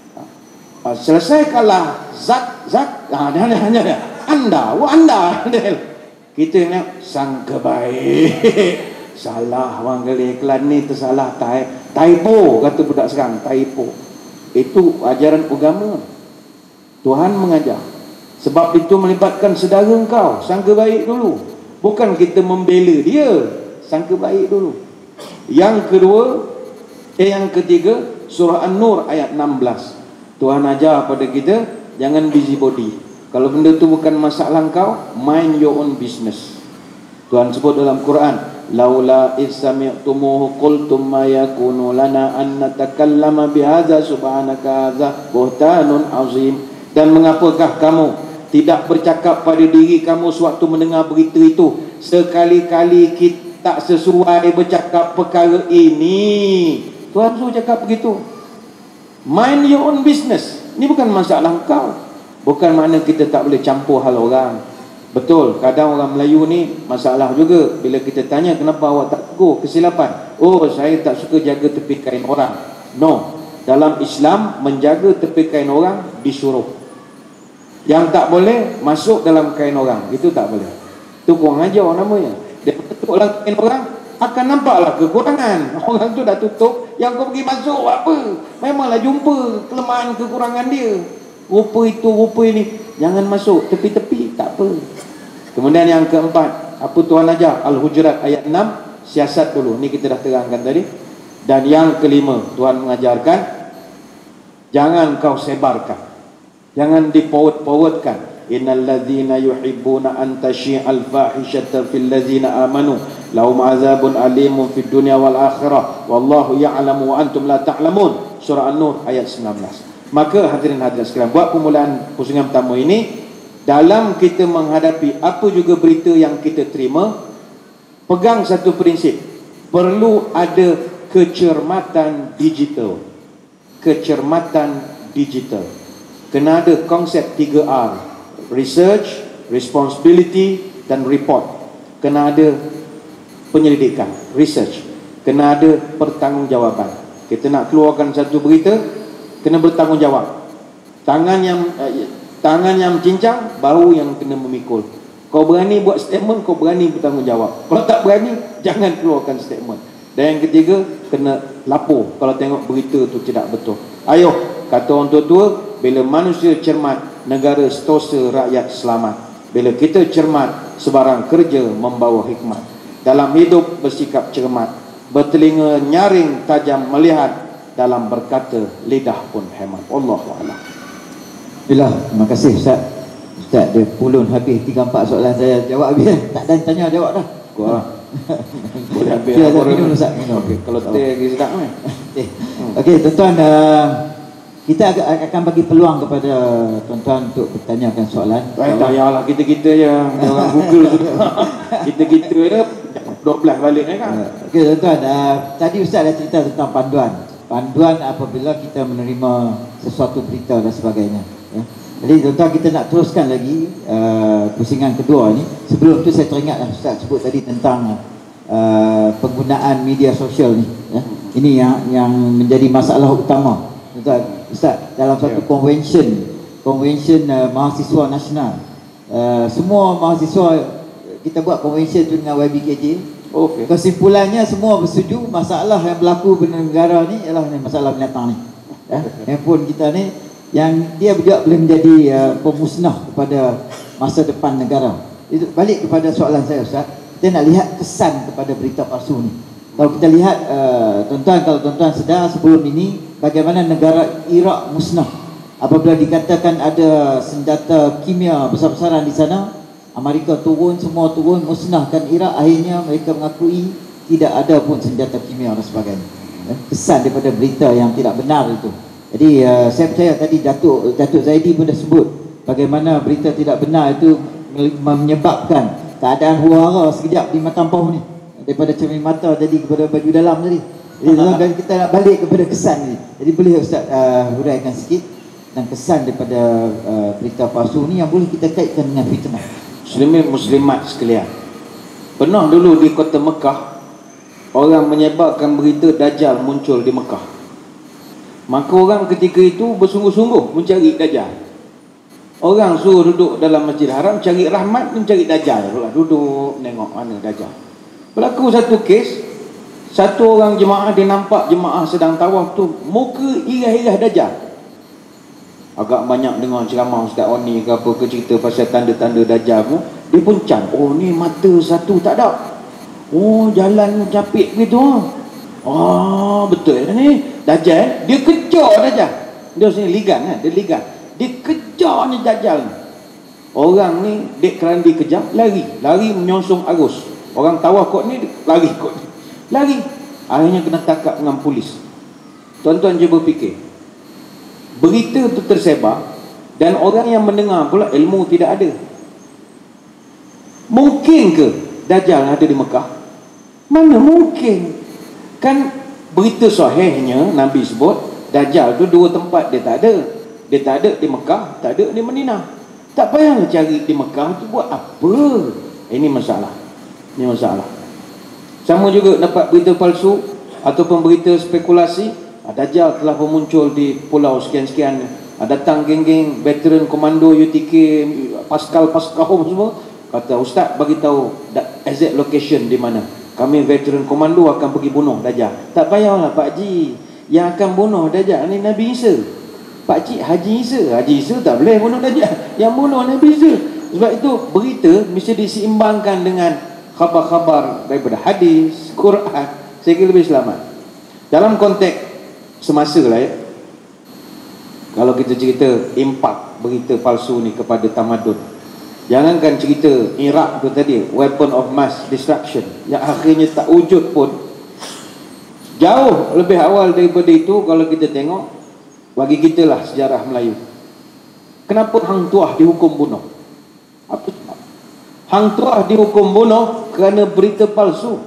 Uh, selesai kalah zat zat ah dia hanya dia anda wa anda kita ni sangka baik salah orang kali iklan ni tersalah tai typo kata budak sekarang, typo. Itu ajaran agama. Tuhan mengajar sebab itu melibatkan saudara engkau, sangka baik dulu, bukan kita membela dia, sangka baik dulu. Yang kedua eh yang ketiga, surah An-Nur ayat enam belas. Tuhan ajar pada kita jangan busybody. Kalau benda tu bukan masalah kau, mind your own business. Tuhan sebut dalam Quran, laula iz sami'tumuhu qultum ma yakunu lana an natakallama bihadza subhanaka hadza buhtanun azim. Dan mengapakah kamu tidak bercakap pada diri kamu sewaktu mendengar berita itu, sekali-kali kita tak sesuai bercakap perkara ini. Tuhan suruh cakap begitu. Mind your own business. Ini bukan masalah kau. Bukan makna kita tak boleh campur hal orang. Betul, kadang orang Melayu ni masalah juga. Bila kita tanya kenapa awak tak tegur, kesilapan. Oh, saya tak suka jaga tepi kain orang. No, dalam Islam menjaga tepi kain orang disuruh. Yang tak boleh masuk dalam kain orang, itu tak boleh. Itu kurang ajar namanya. Dia tutup dalam kain orang, akan nampaklah kekurangan. Orang tu dah tutup, yang kau pergi masuk apa? Memanglah jumpa kelemahan kekurangan dia. Rupa itu, rupa ini. Jangan masuk tepi-tepi, tak apa. Kemudian yang keempat, apa Tuhan ajar? Al-Hujurat ayat enam, siasat dulu. Ni kita dah terangkan tadi. Dan yang kelima, Tuhan mengajarkan, jangan kau sebarkan, jangan dipaut-pautkan. Innal ladzina yuhibbuna an tashi'al fahishata fil ladzina amanu lahum azabun alimun fid dunya wal akhirah wallahu ya'lamu wa antum la ta'lamun. Surah An-Nur ayat sembilan belas. Maka hadirin hadirat sekalian, buat permulaan pusingan pertama ini, dalam kita menghadapi apa juga berita yang kita terima, pegang satu prinsip, perlu ada kecermatan digital. Kecermatan digital. Kena ada konsep tiga R, research, responsibility dan report. Kena ada penyelidikan, research. Kena ada pertanggungjawaban. Kita nak keluarkan satu berita, kena bertanggungjawab. Tangan yang eh, tangan yang cincang, bahu yang kena memikul. Kau berani buat statement, kau berani bertanggungjawab. Kalau tak berani, jangan keluarkan statement. Dan yang ketiga, kena lapor kalau tengok berita tu tidak betul. Ayo, kata orang tua-tua, bila manusia cermat, negara setosa, rakyat selamat. Bila kita cermat, sebarang kerja membawa hikmat. Dalam hidup bersikap cermat, bertelinga nyaring, tajam melihat, dalam berkata lidah pun hemat. Allahu a'lam.
Bila, terima kasih Ustaz. Ustaz dia pulun habis tiga empat soalan saya jawab habis. Tak dan tanya jawab dah.
Gua boleh habis.
Ya, minum Ustaz, minum.
Okay, kalau teh lagi sedap ni.
Okey. Okey, tuan-tuan, uh, kita akan bagi peluang kepada tuan-tuan untuk bertanyakan soalan.
Eh, tak payahlah, kita-kita je orang Google. Kita-kita je dua belas balik ni kan.
Okey, tuan-tuan, uh, tadi Ustaz dah cerita tentang panduan. Panduan apabila kita menerima sesuatu berita dan sebagainya, ya. Jadi tuan-tuan, kita nak teruskan lagi uh, pusingan kedua ni. Sebelum tu saya teringat Ustaz sebut tadi tentang uh, penggunaan media sosial ni, ya. Ini yang yang menjadi masalah utama. Tuan-tuan, Ustaz, dalam satu convention convention uh, mahasiswa nasional, uh, semua mahasiswa kita buat convention tu dengan Y B K J.
Okey.
Kesimpulannya semua bersetuju masalah yang berlaku pada negara ni ialah masalah binatang ni. Ya, handphone kita ni yang dia juga boleh menjadi uh, pemusnah kepada masa depan negara. Itu balik kepada soalan saya Ustaz. Kita nak lihat kesan kepada berita palsu ni. Kalau kita lihat uh, tuan-tuan, kalau tuan-tuan sedar sebelum ini bagaimana negara Iraq musnah apabila dikatakan ada senjata kimia besar-besaran di sana. Amerika turun, semua turun, musnahkan Iraq. Akhirnya mereka mengakui tidak ada pun senjata kimia dan sebagainya. Kesan daripada berita yang tidak benar itu. Jadi uh, saya percaya tadi Datuk Datuk Zaidi pun dah sebut bagaimana berita tidak benar itu menyebabkan keadaan huru-hara sekejap di Matampau ni, daripada cermin mata jadi kepada baju dalam tadi. Jadi kita nak balik kepada kesan ni. Jadi boleh Ustaz uh, huraikan sikit dan kesan daripada uh, berita palsu ni yang boleh kita kaitkan dengan fitnah.
Muslimin muslimat sekalian, pernah dulu di kota Mekah orang menyebarkan berita Dajjal muncul di Mekah. Maka orang ketika itu bersungguh-sungguh mencari Dajjal. Orang suruh duduk dalam Masjid Haram cari rahmat, mencari Dajjal. Duduk tengok mana Dajjal. Berlaku satu kes, satu orang jemaah dia nampak jemaah sedang tawaf tu, muka irah-irah Dajjal. Agak banyak dengar ceramah Ustaz Oni ke apa ke cerita pasal tanda-tanda Dajjal pun, dia pun cam, oh ni mata satu tak ada, oh jalan capit begitu. Oh betul ni Dajjal, dia kejar Dajjal. Dia sini ligan kan, dia ligan, dia kejar ni Dajjal ni. Orang ni dek kerana dikejar, lari lari menyongsong arus. Orang tawaf kot ni lari kot ni, lari. Akhirnya kena tangkap dengan polis. Tuan-tuan je berfikir, berita tu tersebar dan orang yang mendengar pula ilmu tidak ada. Mungkin ke Dajjal ada di Mekah? Mana mungkin. Kan berita sahihnya Nabi sebut Dajjal tu dua tempat dia tak ada. Dia tak ada di Mekah, tak ada di Madinah. Tak payah cari di Mekah tu buat apa. Ini masalah. Ini masalah. Sama juga dapat berita palsu ataupun berita spekulasi, Dajjal telah muncul di pulau sekian-sekian. Datang geng-geng veteran komando U T K, Paskal-Paskal semua, kata ustaz bagi tahu exact location di mana. Kami veteran komando akan pergi bunuh Dajjal. Tak payahlah Pak Haji, yang akan bunuh Dajjal ni Nabi Isa. Pak Cik Haji Isa, Haji Isa tak boleh bunuh Dajjal, yang bunuh Nabi Isa. Sebab itu berita mesti diseimbangkan dengan khabar-khabar daripada hadis, Quran, sehingga lebih selamat. Dalam konteks semasa lah ya, kalau kita cerita impak berita palsu ni kepada tamadun, jangankan cerita Iraq tu tadi, weapon of mass destruction, yang akhirnya tak wujud pun. Jauh lebih awal daripada itu, kalau kita tengok, bagi kita lah sejarah Melayu, kenapa Hang Tuah dihukum bunuh? Apa sebab? Hang Tuah dihukum bunuh kerana berita palsu.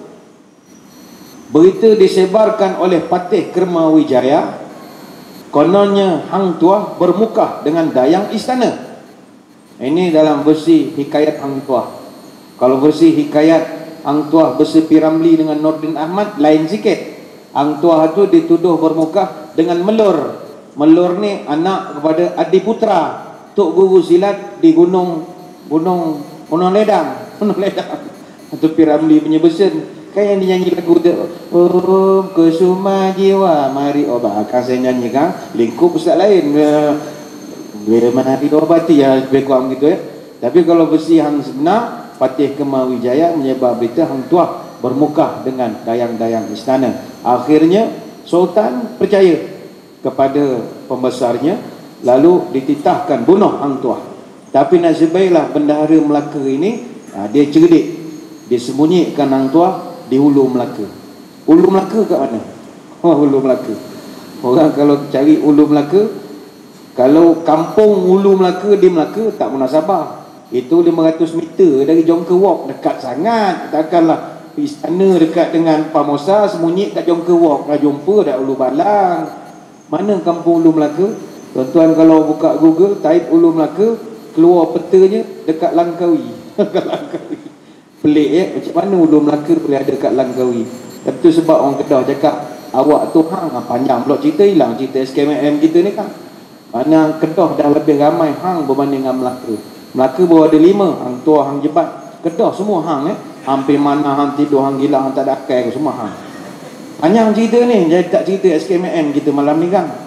Berita disebarkan oleh Patih Kermawijaya, kononnya Hang Tuah bermukah dengan dayang istana. Ini dalam versi hikayat Hang Tuah. Kalau versi hikayat Hang Tuah versi P. Ramlee dengan Nordin Ahmad lain sikit. Hang Tuah tu dituduh bermukah dengan Melur. Melur ni anak kepada Adiputra, Tok Guru Silat di Gunung Gunung Gunung Ledang, Gunung Ledang. Itu P. Ramlee punya version. Kan yang dinyanyi lagu tu, oh kesuma jiwa mari obat. Kan saya nyanyi kan, lingkup ustaz lain. Bila mari obati ya, lebih kurang gitu ya. Tapi kalau versi hang sebenar, Patih Kermawijaya menyebar berita Hang Tuah bermukah dengan dayang-dayang istana. Akhirnya Sultan percaya kepada pembesarnya, lalu dititahkan bunuh Hang Tuah. Tapi nasib baiklah bendahara Melaka ini, ha, dia cerdik, dia sembunyikan Hang Tuah di Hulu Melaka. Hulu Melaka kat mana? Oh, Hulu Melaka. Orang kalau cari Hulu Melaka, kalau kampung Hulu Melaka di Melaka, tak munasabah. Itu lima ratus meter dari Jonker Walk, dekat sangat. Takkanlah istana dekat dengan Pamosa, sembunyi kat Jonker Walk, dah jumpa dah Hulu Balang. Mana kampung Hulu Melaka? Tuan-tuan kalau buka Google, type Hulu Melaka, keluar petanya dekat Langkawi. Dekat Langkawi. Pelik ya, macam mana Hulu Melaka boleh ada dekat Langkawi? Tapi tu sebab orang Kedah cakap, awak tu hang, panjang pula cerita, hilang cerita S K M M kita ni kan. Mana Kedah dah lebih ramai hang berbanding dengan Melaka. Melaka baru ada lima, Hang Tuah, Hang Jebat. Kedah semua hang eh. Hampir mana hang tidur, hang gila, hang tak ada akal, semua hang. Panjang cerita ni, jadi tak cerita S K M M kita malam ni kan.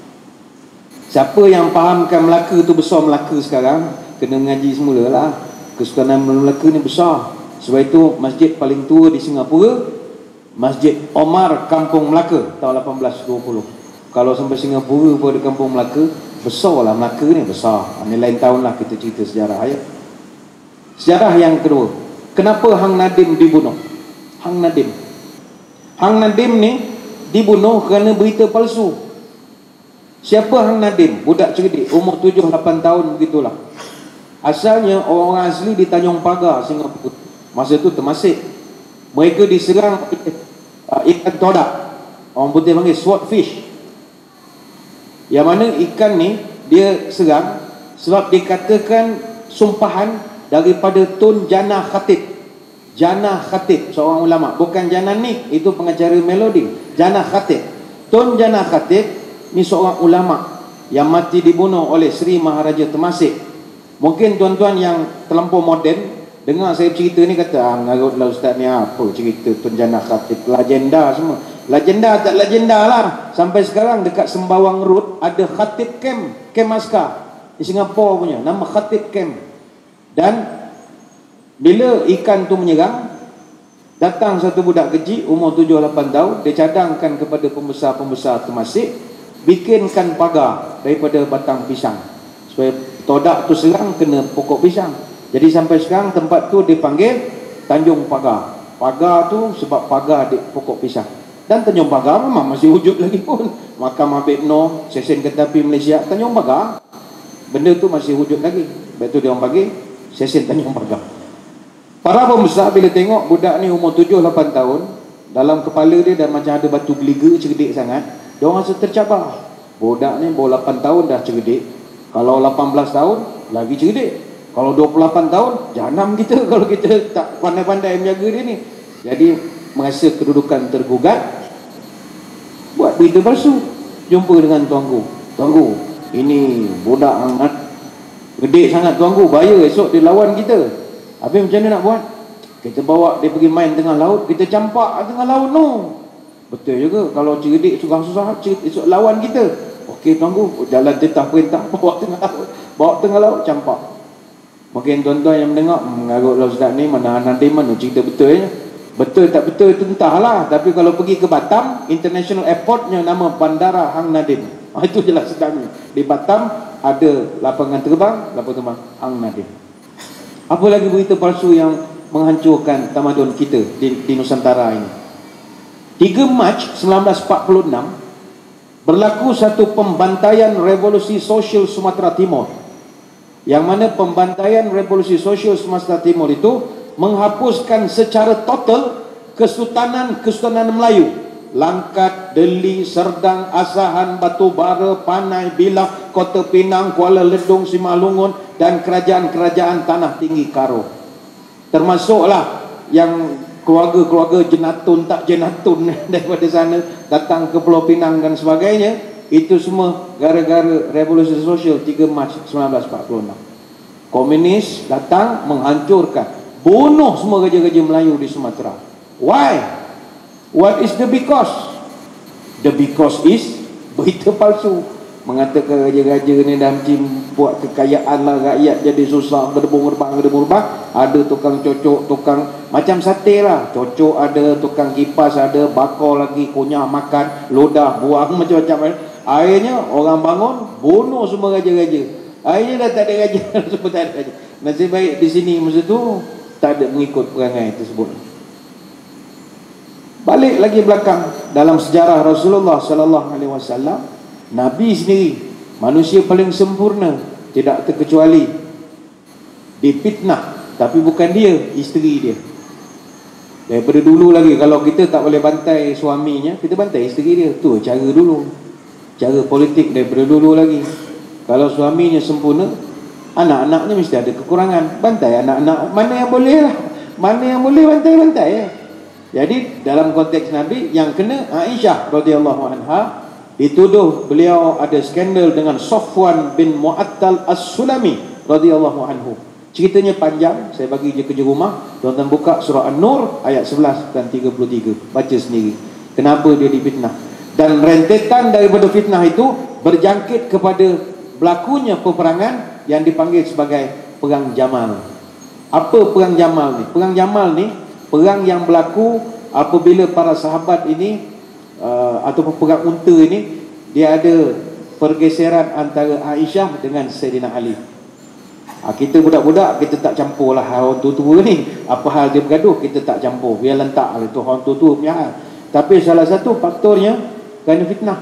Siapa yang fahamkan Melaka tu besar Melaka sekarang, kena mengaji semula lah. Kesultanan Melaka ni besar. Sebab itu masjid paling tua di Singapura, Masjid Omar Kampung Melaka tahun lapan belas dua puluh. Kalau sampai Singapura pun ada Kampung Melaka, besar lah Melaka ni, besar. Ini lain tahun lah kita cerita sejarah ya. Sejarah yang kedua, kenapa Hang Nadim dibunuh? Hang Nadim Hang Nadim ni dibunuh kerana berita palsu. Siapa Hang Nadim? Budak cerdik, umur tujuh lapan tahun begitulah. Asalnya orang asli di Tanjung Pagar, Singapura. Masa tu Temasek. Mereka diserang uh, ikan todak. Orang putih panggil swordfish. Yang mana ikan ni dia serang sebab dikatakan sumpahan daripada Tun Jana Khatib. Jana Khatib, seorang ulama. Bukan Jana Nik, itu pengacara melodi. Jana Khatib. Tun Jana Khatib ni seorang ulama yang mati dibunuh oleh Sri Maharaja Temasek. Mungkin tuan-tuan yang terlampau moden dengar saya cerita ni kata, ah, mengarutlah ustaz ni apa cerita Tun Jana Khatib, legenda semua. Legenda tak legenda lah. Sampai sekarang dekat Sembawang Road ada Khatib Camp, Camp Askar di Singapura punya, nama Khatib Camp. Dan bila ikan tu menyerang, datang satu budak kecil umur tujuh lapan tahun, dia cadangkan kepada pembesar-pembesar Temasek, bikinkan pagar daripada batang pisang supaya todak tu serang kena pokok pisang. Jadi sampai sekarang tempat tu dipanggil Tanjung Pagar. Pagar tu sebab pagar di pokok pisang. Dan Tanjung Pagar memang masih wujud lagi pun. Makam Habib Noh, Sesen Ketapi Malaysia, Tanjung Pagar, benda tu masih wujud lagi. Sebab tu dia orang panggil Sesen Tanjung Pagar. Para pembesar bila tengok budak ni umur tujuh lapan tahun, dalam kepala dia dah macam ada batu geliga, cerdik sangat, dia orang rasa tercabar. Budak ni baru lapan tahun dah cerdik, Kalau lapan belas tahun lagi cerdik. Kalau dua puluh lapan tahun janam kita kalau kita tak pandai-pandai menjaga dia ni. Jadi merasa kedudukan tergugat, buat berita palsu. Jumpa dengan tuanku, tuanku ini budak hangat gede sangat tuanku, bahaya esok dia lawan kita. Habis macam mana nak buat? Kita bawa dia pergi main tengah laut, kita campak tengah laut no. Betul juga, kalau cerdik susah-susah esok lawan kita. Okey tuanku, jalan titah perintah, bawa tengah laut, bawa tengah laut campak. Mungkin tuan-tuan yang mendengar, mengarutlah ustaz ni mana nanti mana cerita betul ya. Betul tak betul itu entahlah. Tapi kalau pergi ke Batam, International Airportnya nama Bandara Hang Nadim. Ah, itu jelas sedangnya. Di Batam ada lapangan terbang, lapangan terbang Hang Nadim. Apa lagi berita palsu yang menghancurkan tamadun kita di, di Nusantara ini? tiga Mac seribu sembilan ratus empat puluh enam berlaku satu pembantaian revolusi sosial Sumatera Timur. Yang mana pembantaian revolusi sosial Sumatera Timur itu menghapuskan secara total Kesultanan-Kesultanan Melayu, Langkat, Deli, Serdang, Asahan, Batu Bara, Panai, Bilah, Kota Pinang, Kuala Ledung, Simalungun dan kerajaan-kerajaan Tanah Tinggi Karo. Termasuklah yang keluarga-keluarga jenatun tak jenatun daripada sana datang ke Pulau Pinang dan sebagainya. Itu semua gara-gara revolusi sosial tiga Mac seribu sembilan ratus empat puluh enam. Komunis datang menghancurkan, bunuh semua raja-raja Melayu di Sumatera. Why? What is the because? The because is berita palsu. Mengatakan raja-raja ni dah buat kekayaan lah rakyat jadi susah, gedebung-gedebang, gedebung-gedebang. Ada tukang cocok, tukang macam sate lah, cocok ada, tukang kipas ada, bakar lagi, kunyah makan, lodah, buang macam-macam. Akhirnya orang bangun, bunuh semua raja-raja. Akhirnya dah tak ada raja, semua tak ada raja. Nasib baik di sini masa tu tak ada mengikut perangai tersebut. Balik lagi belakang dalam sejarah Rasulullah sallallahu alaihi wasallam, Nabi sendiri manusia paling sempurna, tidak terkecuali dipitnah, tapi bukan dia, isteri dia. Daripada dulu lagi, kalau kita tak boleh bantai suaminya, kita bantai isteri dia. Tu cara dulu, cara politik daripada dulu lagi. Kalau suaminya sempurna, anak-anaknya mesti ada kekurangan. Bantai anak-anak, mana yang boleh lah, mana yang boleh bantai-bantai ya. Jadi dalam konteks Nabi, yang kena Aisyah radhiyallahu anha, dituduh beliau ada skandal dengan Safwan bin Mu'attal As-Sulami radhiyallahu anhu. Ceritanya panjang, saya bagi je kerja rumah. Tuan-tuan buka surah An-Nur ayat sebelas dan tiga puluh tiga, baca sendiri kenapa dia difitnah. Dan rentetan daripada fitnah itu berjangkit kepada berlakunya peperangan yang dipanggil sebagai Perang Jamal. Apa Perang Jamal ni? Perang Jamal ni perang yang berlaku apabila para sahabat ini uh, ataupun perang unta ini, dia ada pergeseran antara Aisyah dengan Sayyidina Ali. Ha, kita budak-budak, kita tak campur lah orang tua-tua ni. Apa hal dia bergaduh, kita tak campur, biar lentak lah, itu orang tua-tua punya hal. Tapi salah satu faktornya kerana fitnah.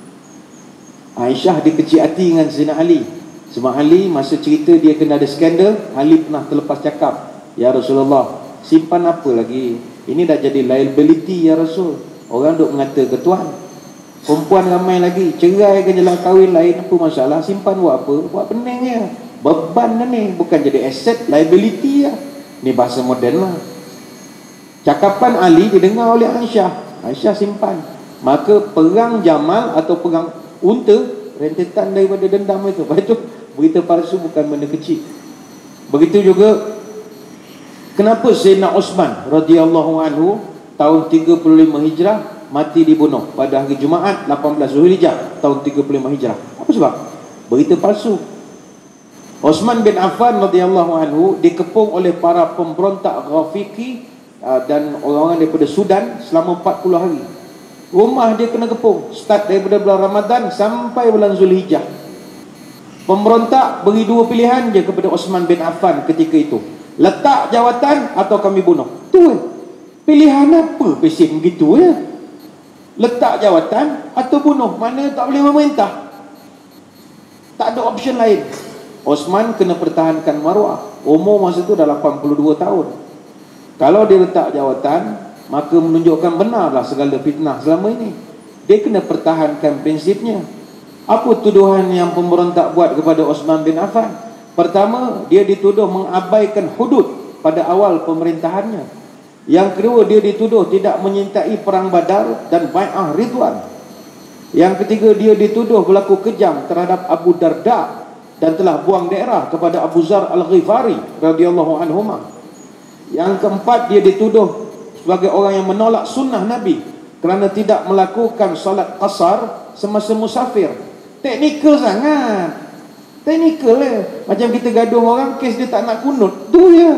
Aisyah dikecil hati dengan Sayyidina Ali. Sebab Ali masa cerita dia kena ada skandal, Ali pernah terlepas cakap, ya Rasulullah, simpan apa lagi? Ini dah jadi liability ya Rasul. Orang duk mengata ke Tuhan, perempuan ramai lagi, cerai ke jalan kahwin lain, apa masalah? Simpan buat apa? Buat pening je. Beban dah ni, bukan jadi asset, liability lah. Ni bahasa moden lah. Cakapan Ali didengar oleh Aisyah. Aisyah simpan. Maka perang Jamal atau perang unta, rentetan daripada dendam itu. Lepas itu berita palsu bukan benda kecil. Begitu juga kenapa Sayyidina Osman radhiyallahu anhu tahun tiga puluh lima Hijrah mati dibunuh pada hari Jumaat lapan belas Zulhijjah tahun tiga puluh lima Hijrah. Apa sebab? Berita palsu. Osman bin Affan radhiyallahu anhu dikepung oleh para pemberontak Ghafiqi dan orang-orang daripada Sudan selama empat puluh hari. Rumah dia kena kepung, start daripada bulan Ramadan sampai bulan Zulhijjah. Pemberontak beri dua pilihan je kepada Osman bin Affan ketika itu, letak jawatan atau kami bunuh. Tu pilihan apa pesen begitu ya? Letak jawatan atau bunuh, mana tak boleh memerintah, tak ada option lain. Osman kena pertahankan maruah. Umur masa tu dah lapan puluh dua tahun. Kalau dia letak jawatan, maka menunjukkan benarlah segala fitnah selama ini. Dia kena pertahankan prinsipnya. Apa tuduhan yang pemberontak buat kepada Osman bin Affan? Pertama, dia dituduh mengabaikan hudud pada awal pemerintahannya. Yang kedua, dia dituduh tidak menyertai perang Badar dan Bai'ah Ridwan. Yang ketiga, dia dituduh berlaku kejam terhadap Abu Darda dan telah buang daerah kepada Abu Zar Al-Ghifari radhiyallahu anhuma. Yang keempat, dia dituduh sebagai orang yang menolak sunnah Nabi kerana tidak melakukan solat qasar semasa musafir. Teknikal sangat. Teknikal lah. Macam kita gaduh orang, kes dia tak nak kunut. Tu je.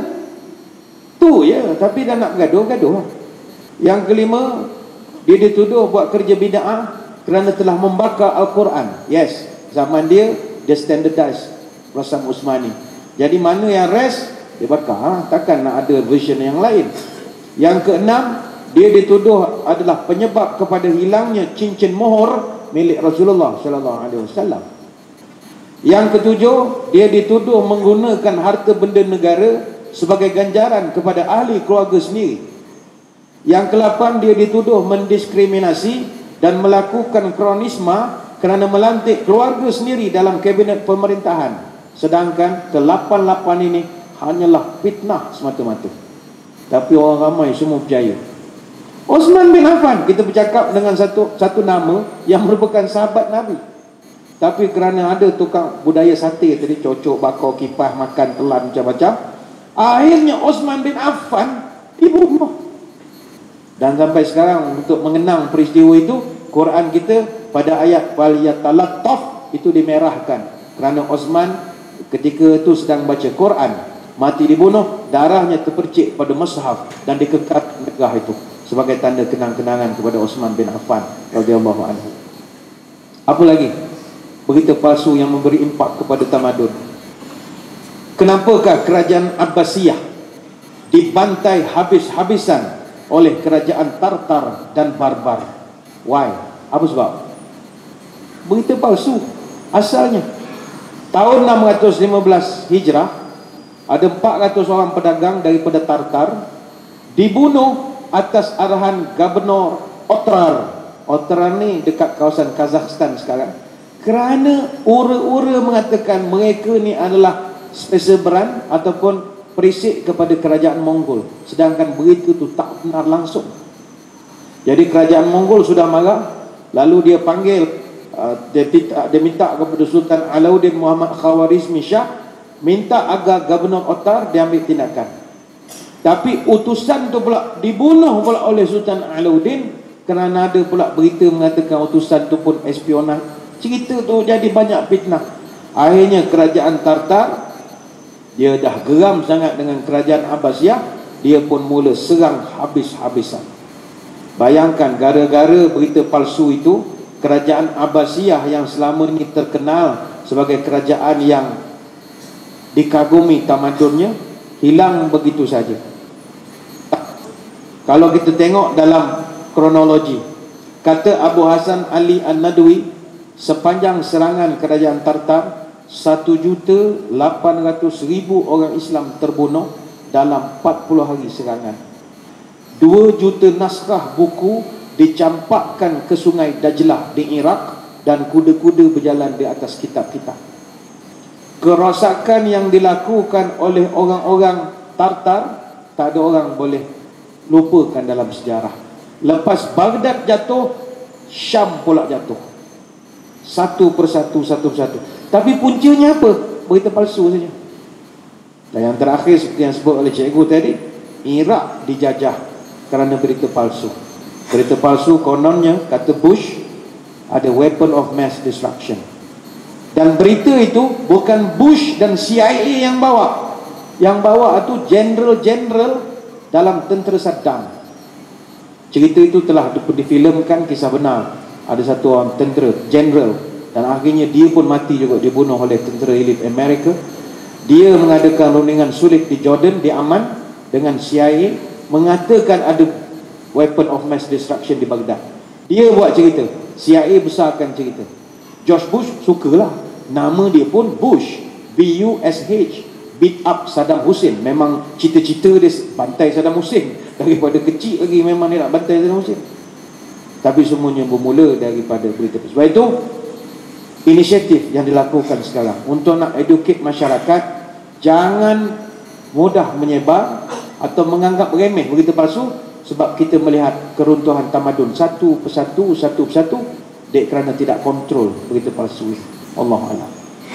Tu je. Tapi dah nak gaduh, gaduh lah. Yang kelima, dia dituduh buat kerja bid'ah kerana telah membakar Al-Quran. Yes. Zaman dia, dia standardized Rasam Usmani. Jadi mana yang rest, dia bakar. Ha? Takkan nak ada version yang lain. Yang keenam, dia dituduh adalah penyebab kepada hilangnya cincin mohor milik Rasulullah sallallahu alaihi wasallam. Yang ketujuh, dia dituduh menggunakan harta benda negara sebagai ganjaran kepada ahli keluarga sendiri. Yang kelapan, dia dituduh mendiskriminasi dan melakukan kronisma kerana melantik keluarga sendiri dalam kabinet pemerintahan. Sedangkan kelapan lapan ini hanyalah fitnah semata-mata. Tapi orang ramai semua percaya. Osman bin Affan, kita bercakap dengan satu satu nama yang merupakan sahabat Nabi. Tapi kerana ada tukang budaya sate tadi, cocok, bakar, kipas, makan, telan, macam-macam, akhirnya Osman bin Affan dibunuh. Dan sampai sekarang untuk mengenang peristiwa itu, Quran kita pada ayat waliyatalattaf itu dimerahkan. Kerana Osman ketika itu sedang baca Quran, mati dibunuh, darahnya terpercik pada mushaf dan dikekal megah itu sebagai tanda kenang-kenangan kepada Osman bin Affan radhiyallahu anhu. Apa lagi? Berita palsu yang memberi impak kepada tamadun. Kenapakah kerajaan Abbasiyah dibantai habis-habisan oleh kerajaan Tartar dan Barbar? Why? Apa sebab? Berita palsu asalnya. Tahun enam ratus lima belas Hijrah, ada empat ratus orang pedagang daripada Tartar dibunuh atas arahan Gubernur Otrar. Otrar ni dekat kawasan Kazakhstan sekarang. Kerana ura-ura mengatakan mereka ni adalah seseberan ataupun perisik kepada kerajaan Mongol. Sedangkan berita tu tak benar langsung. Jadi kerajaan Mongol sudah marah. Lalu dia panggil, uh, dia, dia minta kepada Sultan Alauddin Muhammad Khawarizmi Shah, minta agar Gubernur Otrar diambil tindakan. Tapi utusan tu pula dibunuh pula oleh Sultan Alauddin kerana ada pula berita mengatakan utusan tu pun espionaj. Cerita tu jadi banyak fitnah. Akhirnya kerajaan Tartar, dia dah geram sangat dengan kerajaan Abbasiyah, dia pun mula serang habis-habisan. Bayangkan, gara-gara berita palsu itu, kerajaan Abbasiyah yang selama ini terkenal sebagai kerajaan yang dikagumi tamadunnya, hilang begitu saja. Kalau kita tengok dalam kronologi, kata Abu Hasan Ali An-Nadwi, sepanjang serangan kerajaan Tartar, satu juta lapan ratus ribu orang Islam terbunuh dalam empat puluh hari serangan. Dua juta naskah buku dicampakkan ke sungai Dajlah di Iraq dan kuda-kuda berjalan di atas kitab-kitab. Kerosakan yang dilakukan oleh orang-orang Tartar, tak ada orang boleh lupakan dalam sejarah. Lepas Baghdad jatuh, Syam pula jatuh. Satu persatu, satu persatu. Tapi puncanya apa? Berita palsu saja. Dan yang terakhir, seperti yang sebut oleh cikgu tadi, Iraq dijajah kerana berita palsu. Berita palsu kononnya, kata Bush, ada weapon of mass destruction. Dan berita itu bukan Bush dan C I A yang bawa. Yang bawa itu general-general dalam tentera Saddam. Cerita itu telah difilmkan, kisah benar. Ada satu orang tentera, general, dan akhirnya dia pun mati juga, dibunuh oleh tentera elit Amerika. Dia mengadakan rundingan sulit di Jordan, di Aman, dengan C I A, mengatakan ada weapon of mass destruction di Baghdad. Dia buat cerita, C I A besarkan cerita. George Bush sukalah, nama dia pun Bush, B U S H, beat up Saddam Hussein. Memang cita-cita dia bantai Saddam Hussein. Daripada kecil lagi memang dia nak bantai Saddam Hussein. Tapi semuanya bermula daripada berita. Sebab itu inisiatif yang dilakukan sekarang untuk nak educate masyarakat, jangan mudah menyebar atau menganggap remeh begitu palsu, sebab kita melihat keruntuhan tamadun satu persatu satu persatu dek kerana tidak kontrol begitu palsu. Allahu a'lam.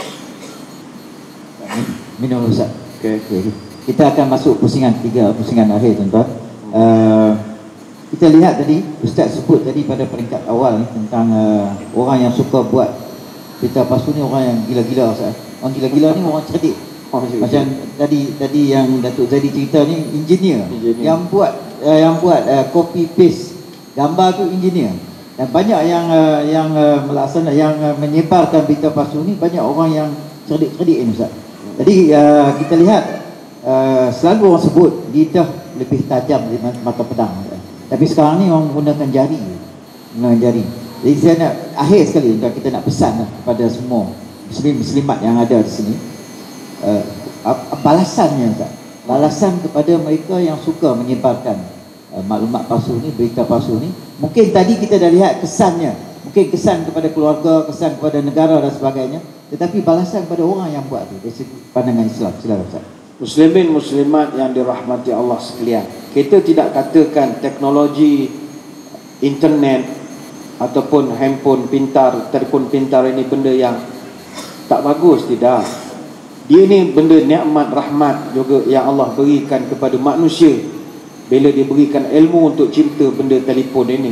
Minum Ustaz.
Okey.
Okay. Kita akan masuk pusingan tiga, pusingan akhir tuan-tuan. Uh, kita lihat tadi Ustaz sebut tadi pada peringkat awal ni tentang uh, orang yang suka buat berita palsu ni, orang yang gila-gila Ustaz. Orang gila-gila ni orang cerdik. Oh, macam tadi tadi yang Datuk Zaidi cerita ni, engineer, engineer. yang buat uh, yang buat uh, copy paste gambar tu engineer. Dan banyak yang uh, yang uh, melaksana yang uh, menyebarkan berita palsu ni banyak orang yang cerdik-cerdik ni Ustaz. Jadi uh, kita lihat uh, selalu orang sebut lidah lebih tajam dari mata pedang. Ustaz. Tapi sekarang ni orang menggunakan jari. Menggunakan jari. Jadi saya nak akhir sekali untuk kita nak pesan lah kepada semua muslim muslimat yang ada di sini. Uh, balasannya Ustaz. Balasan kepada mereka yang suka menyebarkan uh, maklumat palsu ni, berita palsu ni. Mungkin tadi kita dah lihat kesannya. Mungkin kesan kepada keluarga, kesan kepada negara dan sebagainya. Tetapi balasan kepada orang yang buat tu dari segi pandangan Islam. Silakan Ustaz.
Muslimin muslimat yang dirahmati Allah sekalian, kita tidak katakan teknologi internet ataupun handphone pintar, telefon pintar ini benda yang tak bagus, tidak. Dia ni benda nikmat rahmat juga yang Allah berikan kepada manusia bila dia berikan ilmu untuk cipta benda telefon ini.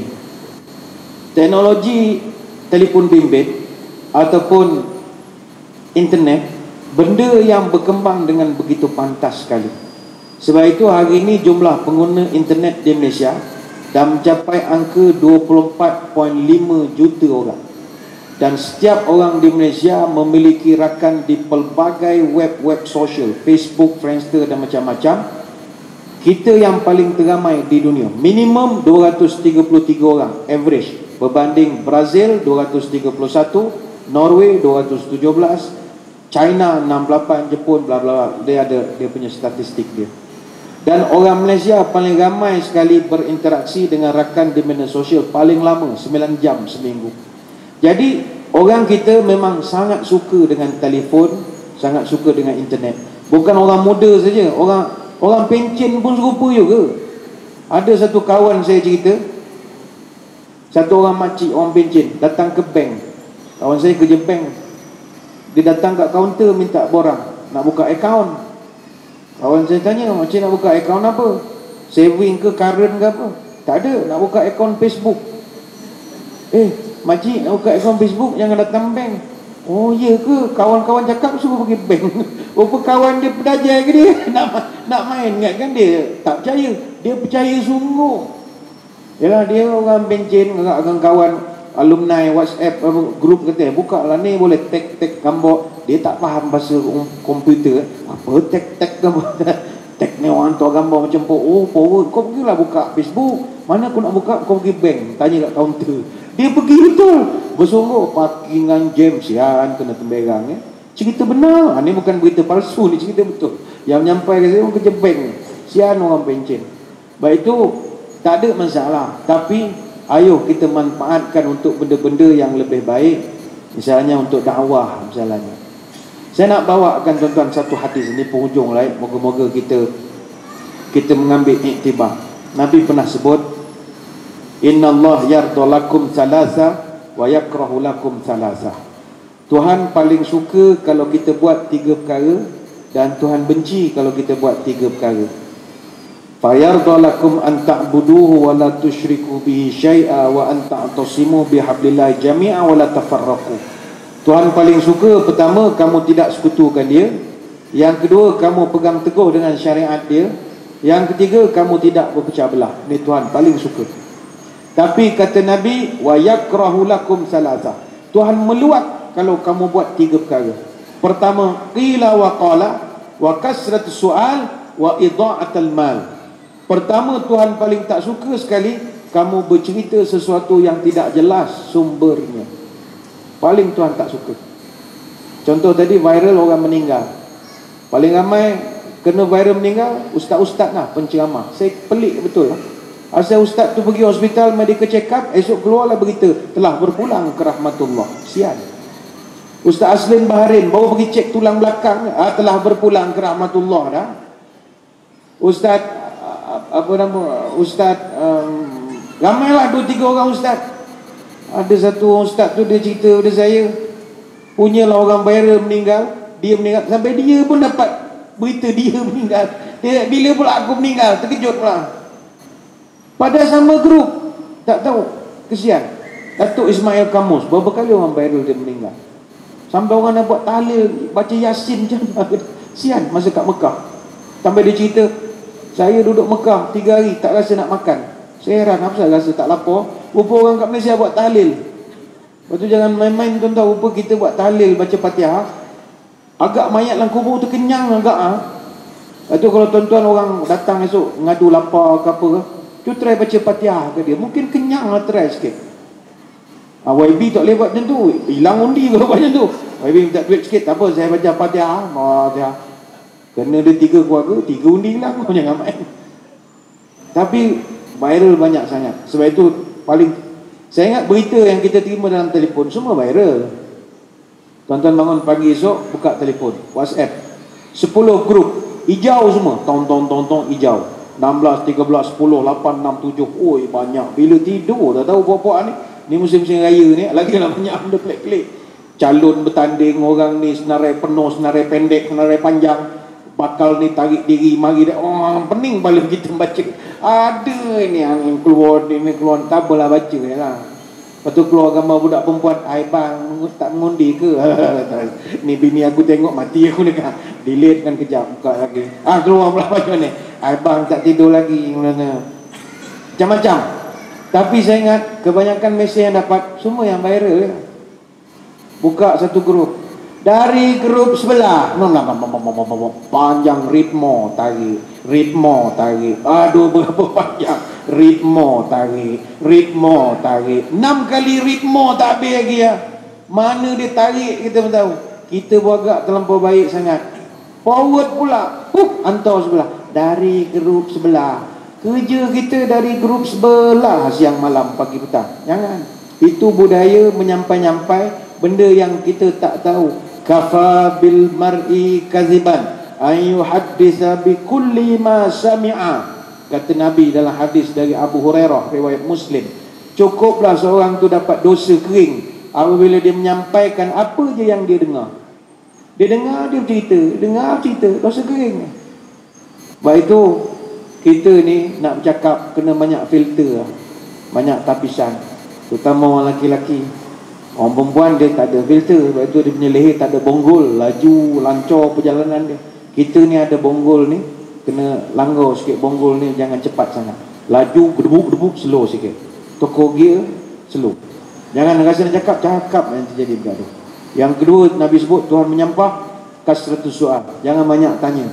Teknologi telefon bimbit ataupun internet, benda yang berkembang dengan begitu pantas sekali. Sebab itu hari ini jumlah pengguna internet di Malaysia dah mencapai angka dua puluh empat perpuluhan lima juta orang. Dan setiap orang di Malaysia memiliki rakan di pelbagai web-web sosial, Facebook, Friendster dan macam-macam. Kita yang paling teramai di dunia, minimum dua ratus tiga puluh tiga orang average, berbanding Brazil dua ratus tiga puluh satu, Norway dua ratus tujuh belas, China enam puluh lapan, Jepun bla bla bla. Dia ada dia punya statistik dia. Dan orang Malaysia paling ramai sekali berinteraksi dengan rakan di media sosial, paling lama sembilan jam seminggu. Jadi orang kita memang sangat suka dengan telefon, sangat suka dengan internet. Bukan orang muda saja, orang orang pencen pun serupa juga. Ada satu kawan saya cerita, satu orang makcik, orang pencen datang ke bank. Kawan saya kerja bank. Dia datang kat kaunter minta borang, nak buka akaun. Kawan saya tanya, makcik nak buka akaun apa? Saving ke current ke apa? Tak ada, nak buka akaun Facebook. Eh, makcik nak buka akaun Facebook, jangan datang bank. Oh iya ke? Kawan-kawan cakap suruh pergi bank. Rupa kawan dia pedajar ke dia? Nak nak main kan? Dia tak percaya. Dia percaya sungguh. Yalah, dia orang bencin dengan kawan alumni WhatsApp grup kata, buka lah ni, boleh tag-tag gambar. Dia tak faham bahasa komputer. Apa tag-tag gambar? Tag ni orang hantar gambar macam oh forward. Kau pergilah buka Facebook. Mana aku nak buka? Kau pergi bank, tanya kat kaunter. Dia pergi betul. Bersungguh parkingan jam sian, kena temberang ya. Cerita benar. Ini bukan berita palsu, ni cerita betul. Yang nyampai ke saya orang kerja bank. Sian orang pencen. Baik itu tak ada masalah. Tapi ayo kita manfaatkan untuk benda-benda yang lebih baik. Misalnya untuk dakwah misalnya. Saya nak bawakan tuan-tuan satu hadis ini penghujung lah. Moga-moga kita kita mengambil iktibar. Nabi pernah sebut, Inna Allah yarda lakum salasa wa yakrahu lakum salasa. Tuhan paling suka kalau kita buat tiga perkara, dan Tuhan benci kalau kita buat tiga perkara. Fa yarda lakum an ta'buduhu wa la tusyriku bihi syai'a wa an ta'tasimu bihablillahi jami'a wa la tafarraqu. Tuhan paling suka, pertama, kamu tidak sekutukan dia. Yang kedua, kamu pegang teguh dengan syariat dia. Yang ketiga, kamu tidak berpecah belah. Ini Tuhan paling suka. Tapi kata Nabi, wa yakrahu lakum salasa. Tuhan meluat kalau kamu buat tiga perkara. Pertama, qila wa qala wa kasratus su'al wa idha'atul mal. Pertama, Tuhan paling tak suka sekali kamu bercerita sesuatu yang tidak jelas sumbernya. Paling Tuhan tak suka. Contoh tadi viral orang meninggal. Paling ramai kena viral meninggal ustaz-ustaz lah, penceramah. Saya pelik betul lah. Asal ustaz tu pergi hospital medical check up, esok keluarlah berita telah berpulang ke rahmatullah. Sian. Ustaz Aslin Baharin baru pergi cek tulang belakang, ah, telah berpulang ke rahmatullah dah. Ustaz apa nama Ustaz um, ramailah dua tiga orang ustaz. Ada satu ustaz tu dia cerita pada saya, punyalah orang viral meninggal, dia meninggal, sampai dia pun dapat berita dia meninggal. Dia, bila pula aku meninggal, terkejut pula. Pada sama grup, tak tahu, kesian. Datuk Ismail Kamus, berapa kali orang viral dia meninggal. Sampai orang nak buat tahlil, baca Yasin macam mana. Sian masa kat Mekah. Sampai dia cerita, saya duduk Mekah tiga hari tak rasa nak makan. Saya heran, apa saya rasa tak lapar. Rupa orang kat Malaysia buat tahlil. Lepas tu jangan main-main tuan-tuan. Rupa kita buat tahlil, baca Fatihah, agak mayat dalam kubur tu kenyang agak ah. Lepas tu kalau tuan-tuan orang datang esok ngadu lapar ke apa ke, tu try baca Fatihah ke dia, mungkin kenyang lah, try sikit. ah, Y B tak boleh buat macam tu, hilang undi kalau buat macam tu. Y B minta duit sikit, tak apa, saya baca Fatihah, Fatihah. Kena dia tiga keluarga, tiga undi hilang. Jangan main. Tapi viral banyak sangat. Sebab itu paling, saya ingat berita yang kita terima dalam telefon semua viral. Tuan-tuan bangun pagi esok, buka telefon, WhatsApp, sepuluh grup hijau semua, tong tong tong tong hijau, enam belas, tiga belas, sepuluh, lapan, enam, tujuh. Oi banyak. Bila tidur tak tahu puak-puak ni. Ni musim-musim raya ni lagi lah banyak benda pelik-pelik. Calon bertanding, orang ni senarai penuh, senarai pendek, senarai panjang. Bakal ni tarik diri, mari dia, oh pening balik kita baca. Ada ini yang keluar, ini keluar, tak apalah baca je lah. Lepas tu keluar gambar budak perempuan, ai bang, tak mengundi ke? Ni bini aku tengok mati aku dekat. Delete kan kejap, buka lagi. Ah keluar pula macam ni. Ai bang tak tidur lagi, mana. Macam-macam. Tapi saya ingat kebanyakan mesej yang dapat semua yang viral ya. Buka satu grup, dari grup sebelah, panjang ritmo tarik, ritmo tarik, aduh berapa panjang, ritmo tarik, ritmo tarik, enam kali ritmo tak habis lagi ya. Mana dia tarik kita pun tahu. Kita beragak terlampau baik sangat. Forward pula, pup, hantar sebelah, dari grup sebelah. Kerja kita dari grup sebelah, siang malam pagi petang. Jangan. Itu budaya menyampai-nyampai benda yang kita tak tahu. Kafa bil mar'i kaziban ayu haddisa bi kulli ma sami'a, kata Nabi dalam hadis dari Abu Hurairah riwayat Muslim. Cukuplah seorang tu dapat dosa kering apabila dia menyampaikan apa je yang dia dengar. Dia dengar, dia cerita, dengar cerita, dosa kering. Sebab itu kita ni nak bercakap kena banyak filter, banyak tapisan, terutama orang lelaki-lelaki. Orang perempuan dia tak ada filter, sebab itu dia punya leher tak ada bonggol, laju, lancar perjalanan dia. Kita ni ada bonggol ni, kena langgar sikit bonggol ni, jangan cepat sangat. Laju, gedebuk-gedebuk, slow sikit. Toko gear, slow. Jangan rasa nak cakap, cakap yang terjadi bergaduh. Yang kedua, Nabi sebut, Tuhan menyampah kasratus soal. Jangan banyak tanya.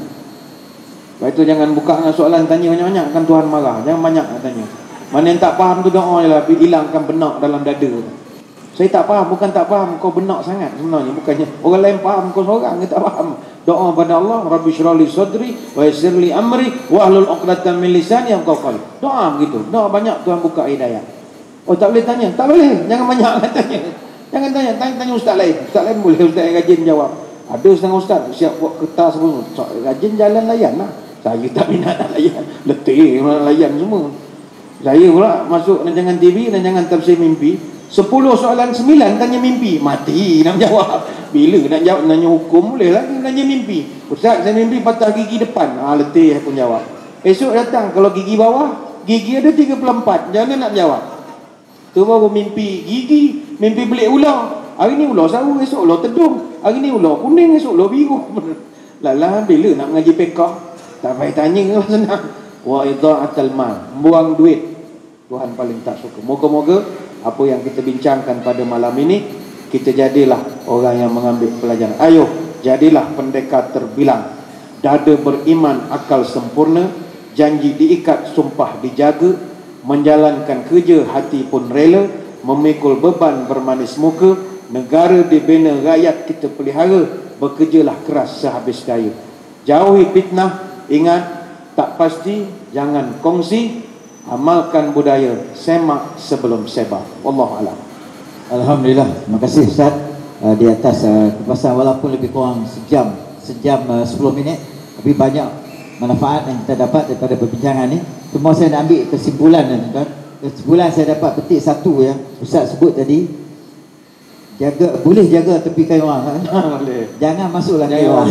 Sebab itu jangan buka dengan soalan, tanya banyak-banyak, kan Tuhan marah. Jangan banyak nak tanya. Mana yang tak faham tu doa je lah, hilangkan benak dalam dada. Saya tak faham, bukan tak faham, kau benak sangat sebenarnya. Bukannya orang lain faham, kau seorang yang tak faham. Doa pada Allah, Rabbi syrah li sadri wa yassir li amri wahlul 'uqdatam min lisani yafqahu qawli. Doa begitu. Doa banyak Tuhan buka hidayah. Oh tak boleh tanya? Tak boleh. Jangan banyak nak tanya. Jangan tanya, tanya, tanya ustaz lain. Ustaz lain boleh, ustaz yang rajin jawab. Ada setengah ustaz siap buat kertas semua. Rajin jalan layan lah. Saya tak minat nak layan. Letih nak layan semua. Saya pula masuk rancangan T V, rancangan tafsir mimpi. Sepuluh soalan, sembilan tanya mimpi. Mati nak jawab. Bila nak jawab, nanya hukum boleh lagi, nanya mimpi. Ustaz saya mimpi patah gigi depan. Ah letih aku jawab. Esok datang, kalau gigi bawah, gigi ada tiga puluh empat. Jangan nak jawab. Tu baru mimpi gigi, mimpi belik ular. Hari ni ular sawu, esok ular tedung. Hari ni ular kuning, esok ular biru. Lalah bila nak mengaji fiqh? Tak payah tanya lah, senang. Wa idha'atul mal, buang duit. Tuhan paling tak suka. Moga-moga apa yang kita bincangkan pada malam ini, kita jadilah orang yang mengambil pelajaran. Ayo, jadilah pendekar terbilang. Dada beriman, akal sempurna, janji diikat, sumpah dijaga, menjalankan kerja, hati pun rela, memikul beban bermanis muka, negara dibina, rakyat kita pelihara, bekerjalah keras sehabis daya. Jauhi fitnah, ingat tak pasti, jangan kongsi, amalkan budaya semak sebelum sebar. Wallahu a'lam.
Alhamdulillah. Terima kasih Ustaz. uh, di atas uh, kepasan, walaupun lebih kurang sejam, sejam uh, sepuluh minit, tapi banyak manfaat yang kita dapat daripada perbincangan ni. Cuma saya nak ambil kesimpulan tuan-tuan. Kesimpulan saya dapat petik satu yang Ustaz sebut tadi, jaga, boleh jaga tepi kai orang kan? Jangan masuklah kai orang.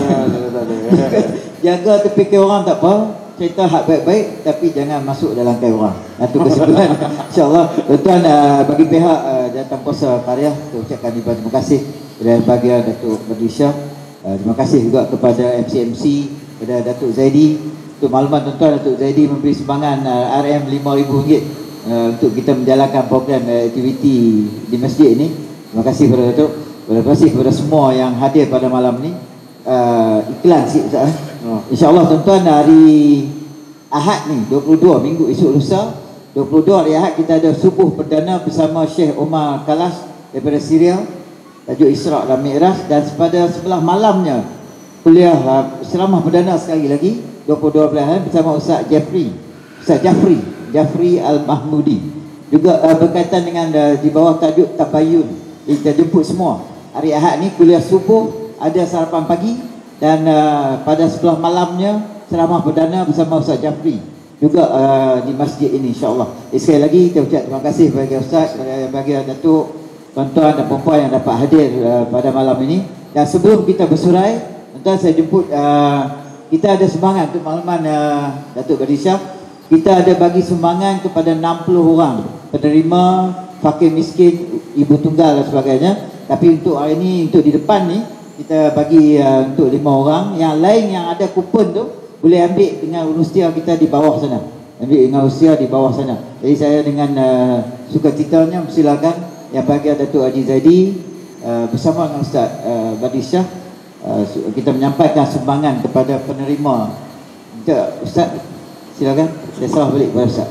Jaga tepi kai orang tak apa, cerita hak baik-baik, tapi jangan masuk dalam kai orang. Itu kesimpulan. InsyaAllah tuan-tuan, uh, bagi pihak uh, Jawatan Kuasa Karya, kita ucapkan terima kasih kepada bahagian Datuk Badri Shah. uh, Terima kasih juga kepada M C M C, kepada Datuk Zaidi. Untuk makluman tuan-tuan, Datuk Zaidi memberi sumbangan uh, R M lima ribu ringgit uh, untuk kita menjalankan program uh, aktiviti di masjid ini. Terima kasih kepada Datuk. Terima kasih kepada semua yang hadir pada malam ni. uh, Iklan sikit Ustaz. oh. InsyaAllah tuan-tuan, hari Ahad ni dua puluh dua, minggu esok lusa dua puluh dua hari Ahad, kita ada subuh perdana bersama Syekh Omar Kalas daripada Syria, tajuk Isra' dan Mi'raj. Dan pada sebelah malamnya kuliah uh, ceramah perdana sekali lagi dua puluh dua April bersama Ustaz Jafri Ustaz Jafri Jafri Al-Mahmudi, juga uh, berkaitan dengan uh, di bawah tajuk Tabayun. Kita jemput semua hari Ahad ni kuliah subuh, ada sarapan pagi, dan uh, pada sebelah malamnya ceramah perdana bersama Ustaz Jafri juga uh, di masjid ini, insyaAllah. Eh, sekali lagi kita ucap terima kasih bagi Ustaz, bagi Datuk, tuan-tuan dan perempuan yang dapat hadir uh, pada malam ini. Dan sebelum kita bersurai, tuan-tuan, saya jemput, uh, kita ada sumbangan untuk makluman uh, Datuk Badri Shah. Kita ada bagi sumbangan kepada enam puluh orang penerima fakir miskin, ibu tunggal dan sebagainya. Tapi untuk hari ini, untuk di depan ni, kita bagi uh, untuk lima orang. Yang lain yang ada kupon tu boleh ambil dengan usia kita di bawah sana. Ambil dengan usia di bawah sana. Jadi saya dengan uh, sukacitanya silakan yang bagi Datuk Haji Zaidi uh, bersama dengan Ustaz uh, Badri Shah, uh, kita menyampaikan sumbangan kepada penerima. Kita, Ustaz, silakan. Saya salah balik kepada Ustaz.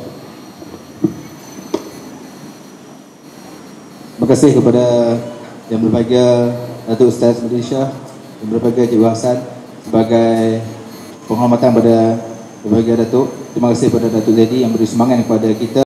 Terima kasih kepada yang berbahagia Datuk Ustaz Badri Shah, yang berbahagia Cik Hasan sebagai penghormatan pada berbahagia Datuk. Terima kasih kepada Datuk Zaidi yang beri sumbangan kepada kita.